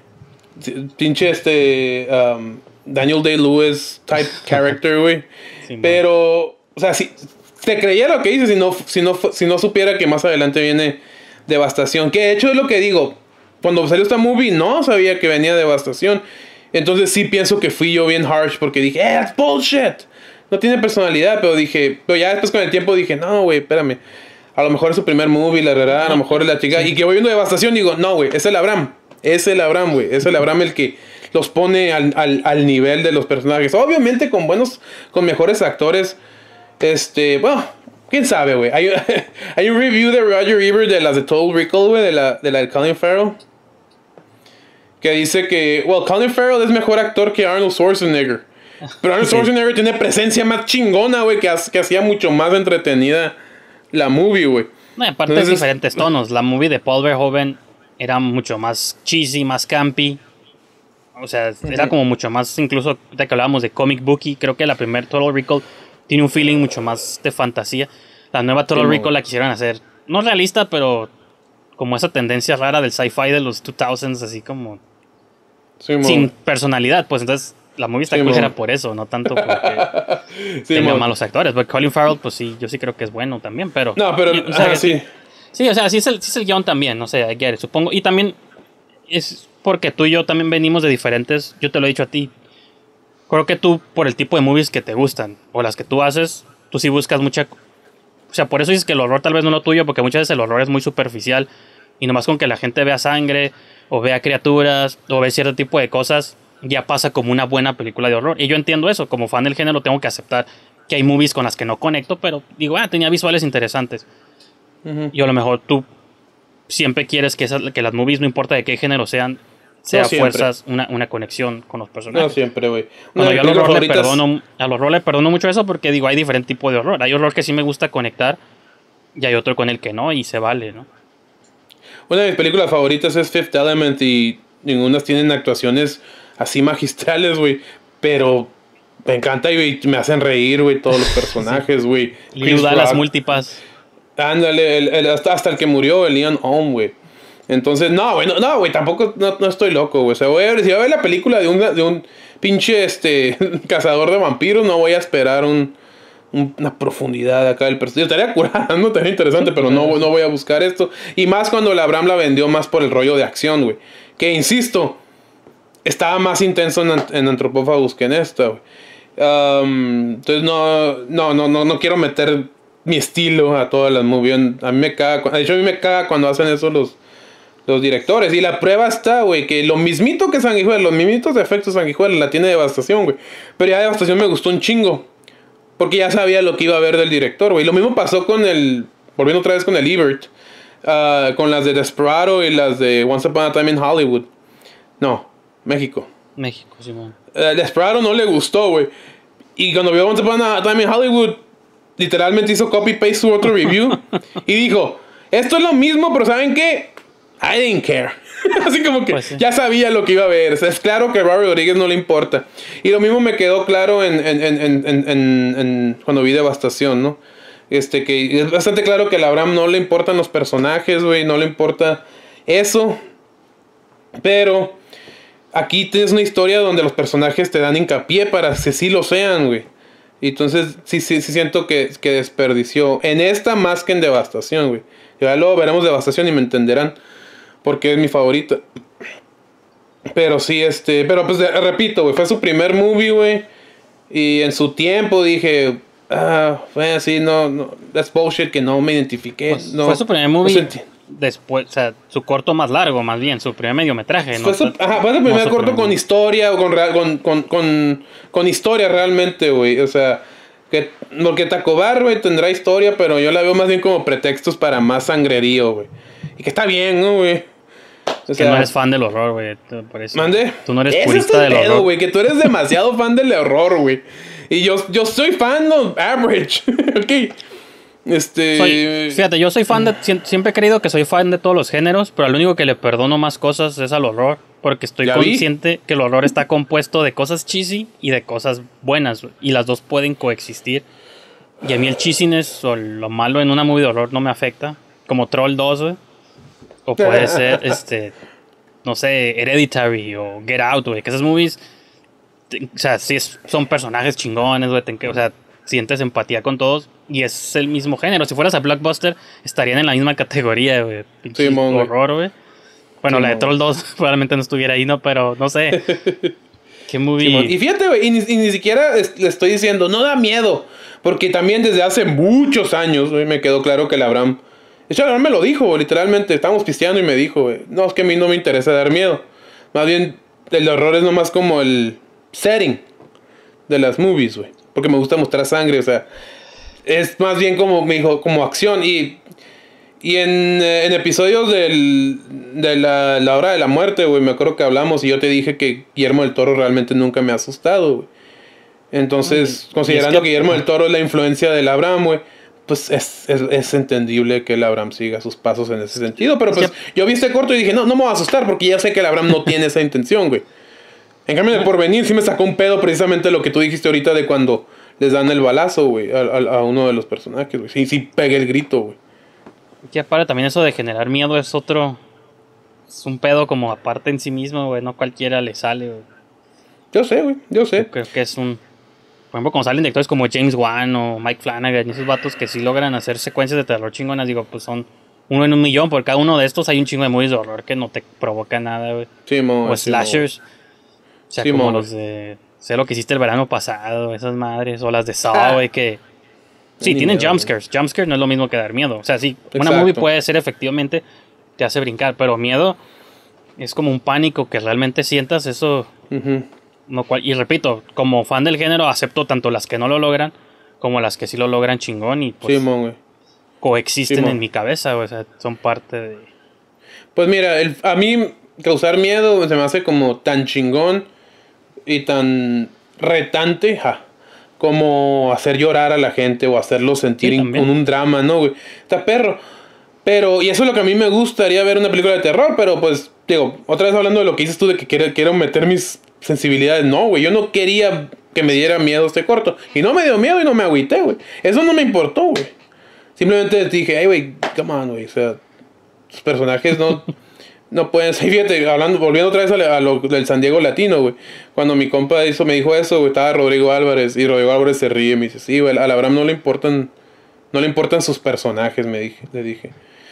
Daniel Day-Lewis type character, güey. Sí, Pero, o sea, si te creyera lo que dice, si no supiera que más adelante viene Devastación. Que de hecho es lo que digo. Cuando salió esta movie, no sabía que venía Devastación. Entonces sí pienso que fui yo bien harsh porque dije, it's bullshit. No tiene personalidad, pero ya después con el tiempo dije, no, güey, espérame. A lo mejor es su primer movie, la verdad, a lo mejor es la chica. Y que voy viendo Devastación, digo, no, güey, es el Abraham. Es el Abraham, güey. Es el Abraham el que los pone al nivel de los personajes. Obviamente con mejores actores. Bueno, quién sabe, güey. Hay un review de Roger Ebert de las de Total Recall, güey, de la de Colin Farrell. Que dice que, Colin Farrell es mejor actor que Arnold Schwarzenegger. Pero Arnold Schwarzenegger tiene presencia más chingona, güey, que hacía mucho más entretenida la movie, güey. No, aparte Entonces, de diferentes tonos. La movie de Paul Verhoeven era mucho más cheesy, más campy. O sea, era como mucho más, incluso de que hablábamos de comic booky. Creo que la primera Total Recall tiene un feeling mucho más de fantasía. La nueva Total Recall la quisieron hacer, no realista, pero como esa tendencia rara del sci-fi de los 2000s, así como sin personalidad. Pues entonces la movie está culera por eso, no tanto porque tenga malos actores. Pero Colin Farrell, pues sí, yo sí creo que es bueno también, pero... No, pero... o sea, sí. Sí, o sea, sí es el guión también, no sé, I get it, supongo. Y también es porque tú y yo también venimos de diferentes, yo te lo he dicho a ti. Creo que tú, por el tipo de movies que te gustan, o las que tú haces, tú sí buscas mucha... O sea, por eso dices que el horror tal vez no es lo tuyo, porque muchas veces el horror es muy superficial. Y nomás con que la gente vea sangre, o vea criaturas, o vea cierto tipo de cosas, ya pasa como una buena película de horror. Y yo entiendo eso, como fan del género tengo que aceptar que hay movies con las que no conecto, pero digo, tenía visuales interesantes. Y a lo mejor tú siempre quieres que las movies, no importa de qué género sean, sea No siempre. fuerzas una conexión con los personajes. No siempre, güey. Bueno, yo Una de mis al películas horror le perdono mucho eso porque digo, hay diferente tipo de horror. Hay horror que sí me gusta conectar y hay otro con el que no y se vale, ¿no? Una de mis películas favoritas es Fifth Element y ninguna tienen actuaciones así magistrales, güey. Pero me encanta y me hacen reír, güey, todos los personajes, güey. Liu da las multipass. Ándale, hasta el que murió, el Leon Holm, güey. Entonces, no, güey, tampoco no estoy loco, güey. O sea, si voy a ver la película de un pinche cazador de vampiros, no voy a esperar una profundidad acá del personaje. Estaría curada, no estaría interesante, pero no voy a buscar esto. Y más cuando la Abraham la vendió más por el rollo de acción, güey. Que insisto, estaba más intenso en Antropófagos que en esta, güey. Entonces no quiero meter mi estilo a todas las movies. A mí me caga, de hecho a mí me caga cuando hacen eso los directores. Y la prueba está, güey, que lo mismito que Sanguijuela, los mismitos efectos Sanguijuela la tiene Devastación, güey. Pero ya Devastación me gustó un chingo. Porque ya sabía lo que iba a ver del director, güey. Lo mismo pasó volviendo otra vez con el Ebert. Con las de Desperado y las de Once Upon a Time in Hollywood. No, México. México, Simón. Desperado no le gustó, güey. Y cuando vio Once Upon a Time in Hollywood, literalmente hizo copy-paste su otro review. Y dijo, esto es lo mismo, pero ¿saben qué? I didn't care. Así como que Pues sí. ya sabía lo que iba a ver. O sea, es claro que a Robert Rodríguez no le importa. Y lo mismo me quedó claro cuando vi Devastación, ¿no? Que es bastante claro que a Abraham no le importan los personajes, güey. No le importa eso. Pero aquí tienes una historia donde los personajes te dan hincapié para que sí lo sean, güey. Y entonces sí siento que desperdició. En esta más que en Devastación, güey. Ya luego veremos Devastación y me entenderán. Porque es mi favorita. Pero sí, pero pues repito, güey. Fue su primer movie, güey. Y en su tiempo dije... fue así, no. That's bullshit que no me identifiqué. Pues no, fue su primer movie. no sentí. Después, o sea, su corto más largo, más bien, su primer mediometraje, ¿no? Fue su primer corto con historia, con historia realmente, güey. O sea, porque Tacobar, güey, tendrá historia, pero yo la veo más bien como pretextos para más sangrerío, güey. Y que está bien, ¿no, güey? O Que no eres fan del horror, güey. Por eso. ¿Mande? Tú no eres Ese purista es el del pedo, horror. güey, que tú eres demasiado fan del horror, güey. Y yo soy fan of average. Ok. Fíjate, yo soy fan de... Siempre he creído que soy fan de todos los géneros, pero al único que le perdono más cosas es al horror. Porque estoy consciente que el horror está compuesto de cosas cheesy y de cosas buenas, güey, y las dos pueden coexistir. Y a mí el cheesiness o lo malo en una movie de horror no me afecta. Como Troll 2, güey. O puede ser, no sé, Hereditary o Get Out, güey. Que esas movies, o sea, sí son personajes chingones, güey. O sea, sientes empatía con todos. Y es el mismo género. Si fueras a Blockbuster, estarían en la misma categoría, güey. Pinche horror, güey. Bueno, la de Troll 2 probablemente no estuviera ahí, ¿no? Pero no sé. ¿Qué movie? Y fíjate, güey, y ni siquiera le estoy diciendo, no da miedo. Porque también desde hace muchos años, güey, me quedó claro que el Abraham... De hecho, Abraham me lo dijo, literalmente. Estábamos pisteando y me dijo, güey, no, es que a mí no me interesa dar miedo. Más bien, el horror es nomás como el setting de las movies, güey. Porque me gusta mostrar sangre, o sea... Es más bien como, me dijo, como acción. Y en episodios de la hora de la muerte, güey, me acuerdo que hablamos y yo te dije que Guillermo del Toro realmente nunca me ha asustado, güey. Entonces, considerando que Guillermo del Toro es la influencia del Abraham, güey, pues es entendible que el Abraham siga sus pasos en ese sentido. Pero pues yo vi este corto y dije, no me voy a asustar porque ya sé que el Abraham no tiene esa intención, güey. En cambio, de Porvenir sí me sacó un pedo precisamente lo que tú dijiste ahorita de cuando les dan el balazo, güey, a uno de los personajes, güey. Sí pegué el grito, güey. Y aparte también eso de generar miedo es otro... Es un pedo como aparte en sí mismo, güey. No cualquiera le sale, güey. Yo sé, güey, yo sé. Yo creo que es un... Por ejemplo, como salen directores como James Wan o Mike Flanagan y esos vatos que sí logran hacer secuencias de terror chingonas, digo, pues son 1 en 1,000,000. Por cada uno de estos hay un chingo de movies de horror que no te provoca nada, güey. Sí, o slashers. O sea, sí, como los de... Sé lo que hiciste el verano pasado, esas madres. O las de Saw, güey, que... Sí, tienen jumpscares. Jumpscares no es lo mismo que dar miedo. O sea, sí, una movie puede ser efectivamente... Te hace brincar, pero miedo... Es como un pánico que realmente sientas eso... Y repito, como fan del género, acepto tanto las que no lo logran... Como las que sí lo logran chingón. Y pues... Sí, güey. coexisten Simón. en mi cabeza, o sea, son parte de... Pues mira, a mí causar miedo se me hace como tan chingón y tan retante, como hacer llorar a la gente o hacerlo sentir Sí, también. con un drama, ¿no, güey? Está perro. Pero, y eso es lo que a mí me gustaría ver una película de terror, pero pues, digo, otra vez hablando de lo que dices tú de que quiero meter mis sensibilidades, no, güey, yo no quería que me diera miedo este corto. Y no me dio miedo y no me agüité, güey. Eso no me importó, güey. Simplemente dije, hey, güey, come on, güey, o sea, los personajes no pueden ser. Fíjate, volviendo otra vez a lo del San Diego Latino, güey. Cuando mi compa me dijo eso, güey, estaba Rodrigo Álvarez. Y Rodrigo Álvarez se ríe y me dice, sí, güey, a la Abraham no le importan sus personajes, le dije.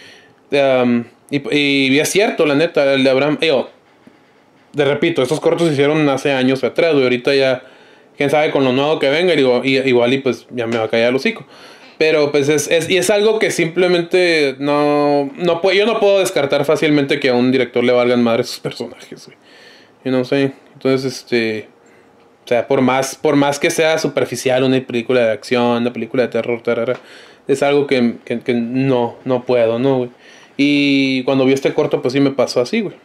Y es cierto, la neta, el de Abraham, te repito, estos cortos se hicieron hace años atrás, güey. Ahorita ya, quién sabe con lo nuevo que venga, igual y pues ya me va a callar el hocico. Pero pues es algo que simplemente yo no puedo descartar fácilmente que a un director le valgan madre sus personajes, güey. Yo no sé. Entonces, o sea, por más que sea superficial una película de acción, una película de terror, tarara, es algo que no puedo, ¿no, güey? Y cuando vi este corto, pues sí me pasó así, güey.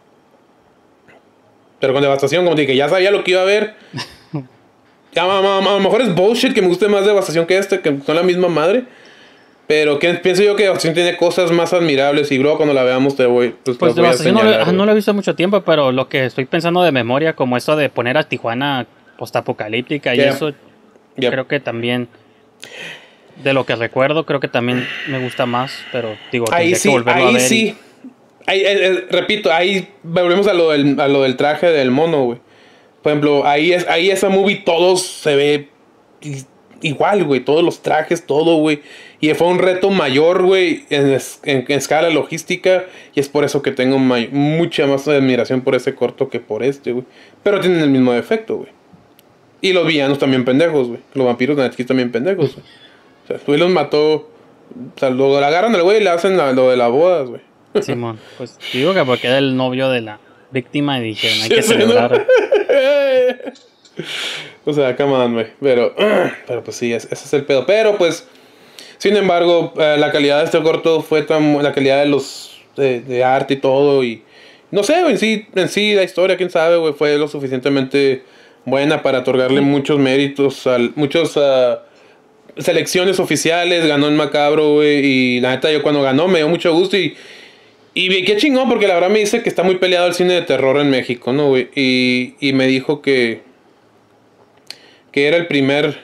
Pero con Devastación, como te dije, ya sabía lo que iba a ver. A lo mejor es bullshit que me guste más Devastación que son la misma madre. Pero pienso yo que Devastación tiene cosas más admirables. Y luego cuando la veamos te voy a Devastación señalar. no lo he visto mucho tiempo, pero lo que estoy pensando de memoria, como esto de poner a Tijuana postapocalíptica y eso, creo que también, de lo que recuerdo, creo que también me gusta más, pero digo, ahí tendría sí, que volverlo a ver. Sí. Repito, ahí volvemos a lo del traje del mono, güey. Por ejemplo, ahí esa movie todos se ve igual, güey. Todos los trajes, todo, güey. Y fue un reto mayor, güey, en escala logística. Y es por eso que tengo mucha más admiración por ese corto que por este, güey. Pero tienen el mismo efecto, güey. Y los villanos también pendejos, güey. Los vampiros de Netflix también pendejos, güey. O sea, güey los mató. O sea, lo agarran al güey y le hacen lo de las bodas, güey. Simón, pues digo que porque era el novio de la víctima y dijeron, hay que celebrar. O sea, come on, güey. Pero pues sí, ese es el pedo. Pero pues, sin embargo, la calidad de este corto fue la calidad de arte y todo. Y no sé, en sí, la historia, quién sabe, güey, fue lo suficientemente buena para otorgarle muchos méritos, muchos selecciones oficiales. Ganó en Macabro, güey. Y la neta, yo cuando ganó me dio mucho gusto. Y qué chingón, porque la verdad me dice que está muy peleado el cine de terror en México, ¿no, güey? Y me dijo que era el primer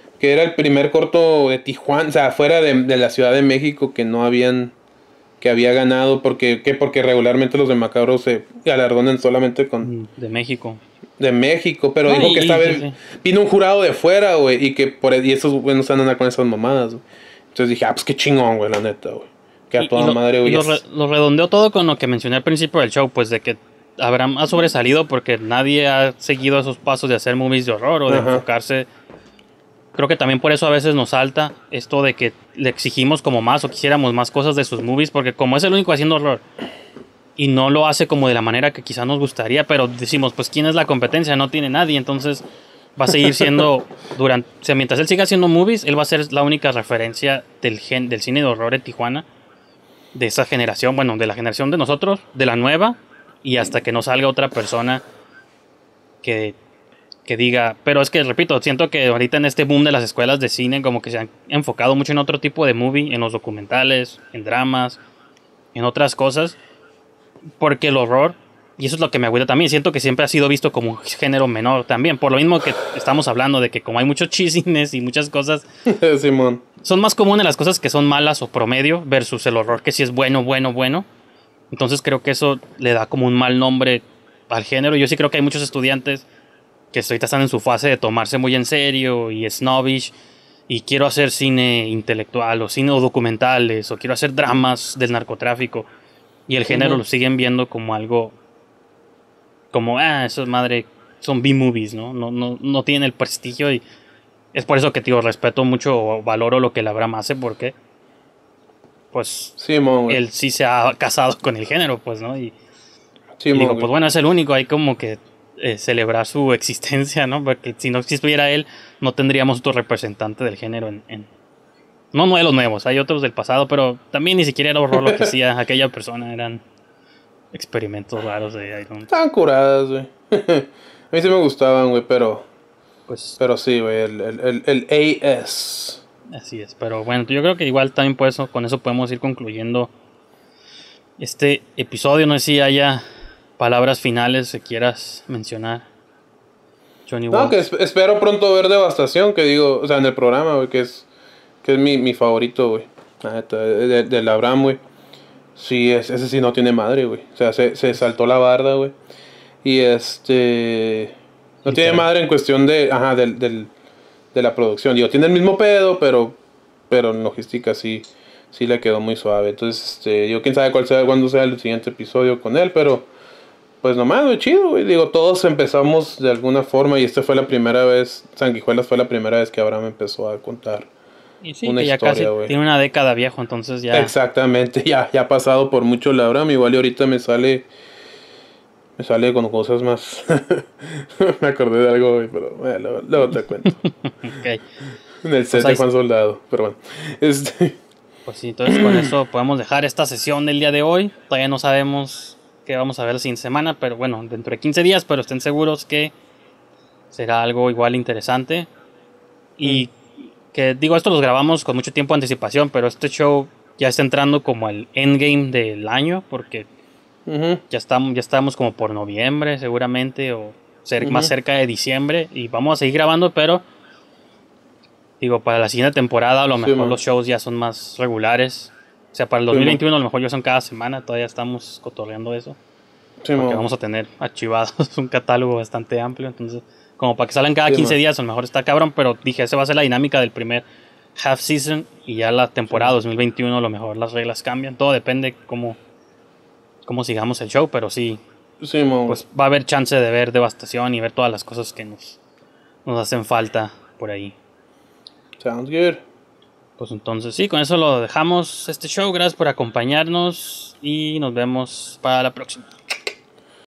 corto de Tijuana, o sea, fuera de la Ciudad de México que había ganado, porque regularmente los de Macabro se galardonan solamente con De México. de México, pero dijo que esta vez vino un jurado de fuera, güey, y esos güeyes no andan con esas mamadas, güey. Entonces dije, pues qué chingón, güey, la neta, güey. Que a toda madre, güey. Lo redondeó todo con lo que mencioné al principio del show, pues de que Abraham ha sobresalido porque nadie ha seguido esos pasos de hacer movies de horror o de enfocarse. Creo que también por eso a veces nos salta esto de que le exigimos como más o quisiéramos más cosas de sus movies, porque como es el único haciendo horror y no lo hace como de la manera que quizá nos gustaría, pero decimos, pues ¿quién es la competencia? No tiene nadie, entonces va a seguir siendo o sea, mientras él siga haciendo movies, él va a ser la única referencia del cine de horror en Tijuana, de esa generación, bueno, de la generación de nosotros, de la nueva, y hasta que no salga otra persona que diga, pero es que repito, siento que ahorita en este boom de las escuelas de cine como que se han enfocado mucho en otro tipo de movie, en los documentales, en dramas, en otras cosas, porque el horror, y eso es lo que me agüita también, siento que siempre ha sido visto como un género menor también, por lo mismo que estamos hablando de que como hay muchos chisines y muchas cosas, Simón. son más comunes las cosas que son malas o promedio versus el horror que sí es bueno. Entonces creo que eso le da como un mal nombre al género. Yo sí creo que hay muchos estudiantes que ahorita están en su fase de tomarse muy en serio y snobbish y quiero hacer cine intelectual o cine o documentales o quiero hacer dramas del narcotráfico y el género lo siguen viendo como algo como, eso es madre, son B-movies, ¿no? No tienen el prestigio y es por eso que, tío, respeto mucho o valoro lo que el Abraham hace porque pues Simón, él sí se ha casado con el género, pues, ¿no? Y Simón, digo, pues bueno, es el único, hay como que celebrar su existencia, ¿no? Porque si no existiera él, no tendríamos otro representante del género no No de los nuevos, hay otros del pasado, pero también ni siquiera era horror lo que hacía aquella persona, eran experimentos raros de Iron. Estaban curadas, güey. A mí sí me gustaban, güey, pero sí, güey, el AS. Así es, pero bueno, yo creo que igual también por eso, con eso podemos ir concluyendo este episodio. No sé si haya palabras finales que quieras mencionar, Johnny No, Walks. que espero pronto ver Devastación, que digo, o sea, en el programa, güey, que es mi favorito, güey. La neta, del Abraham, güey. Sí, ese sí no tiene madre, güey. O sea, se saltó la barda, güey. Y no tiene madre en cuestión de la producción. Digo, tiene el mismo pedo, pero en logística sí le quedó muy suave. Entonces, yo quién sabe cuándo sea el siguiente episodio con él, pero pues nomás, güey, chido, güey. Digo, todos empezamos de alguna forma y esta fue la primera vez, Sanguijuelas fue la primera vez que Abraham empezó a contar Y sí, una que ya historia, casi güey. tiene una década viejo, entonces ya... Exactamente, ya ha pasado por mucho el Abraham. Igual y ahorita me sale con cosas más. Me acordé de algo, güey, pero luego te cuento. Ok. En el set ahí de Juan Soldado, pero bueno. Pues sí, entonces con eso podemos dejar esta sesión del día de hoy. Todavía no sabemos qué vamos a ver la siguiente semana, pero bueno, dentro de 15 días, pero estén seguros que será algo igual interesante. Y que digo, esto los grabamos con mucho tiempo de anticipación, pero este show ya está entrando como el endgame del año, porque ya estamos como por noviembre seguramente, o más cerca de diciembre, y vamos a seguir grabando, pero digo, para la siguiente temporada a lo mejor los shows ya son más regulares. O sea, para el 2021 a lo mejor ya son cada semana, todavía estamos cotorreando eso. Porque vamos a tener archivados un catálogo bastante amplio, entonces como para que salgan cada 15 días a lo mejor está cabrón, pero dije, esa va a ser la dinámica del primer half season, y ya la temporada 2021 a lo mejor las reglas cambian, todo depende cómo sigamos el show, pero sí, pues va a haber chance de ver Devastación y ver todas las cosas que nos hacen falta por ahí. Sounds good. Pues entonces sí, con eso lo dejamos este show. Gracias por acompañarnos y nos vemos para la próxima.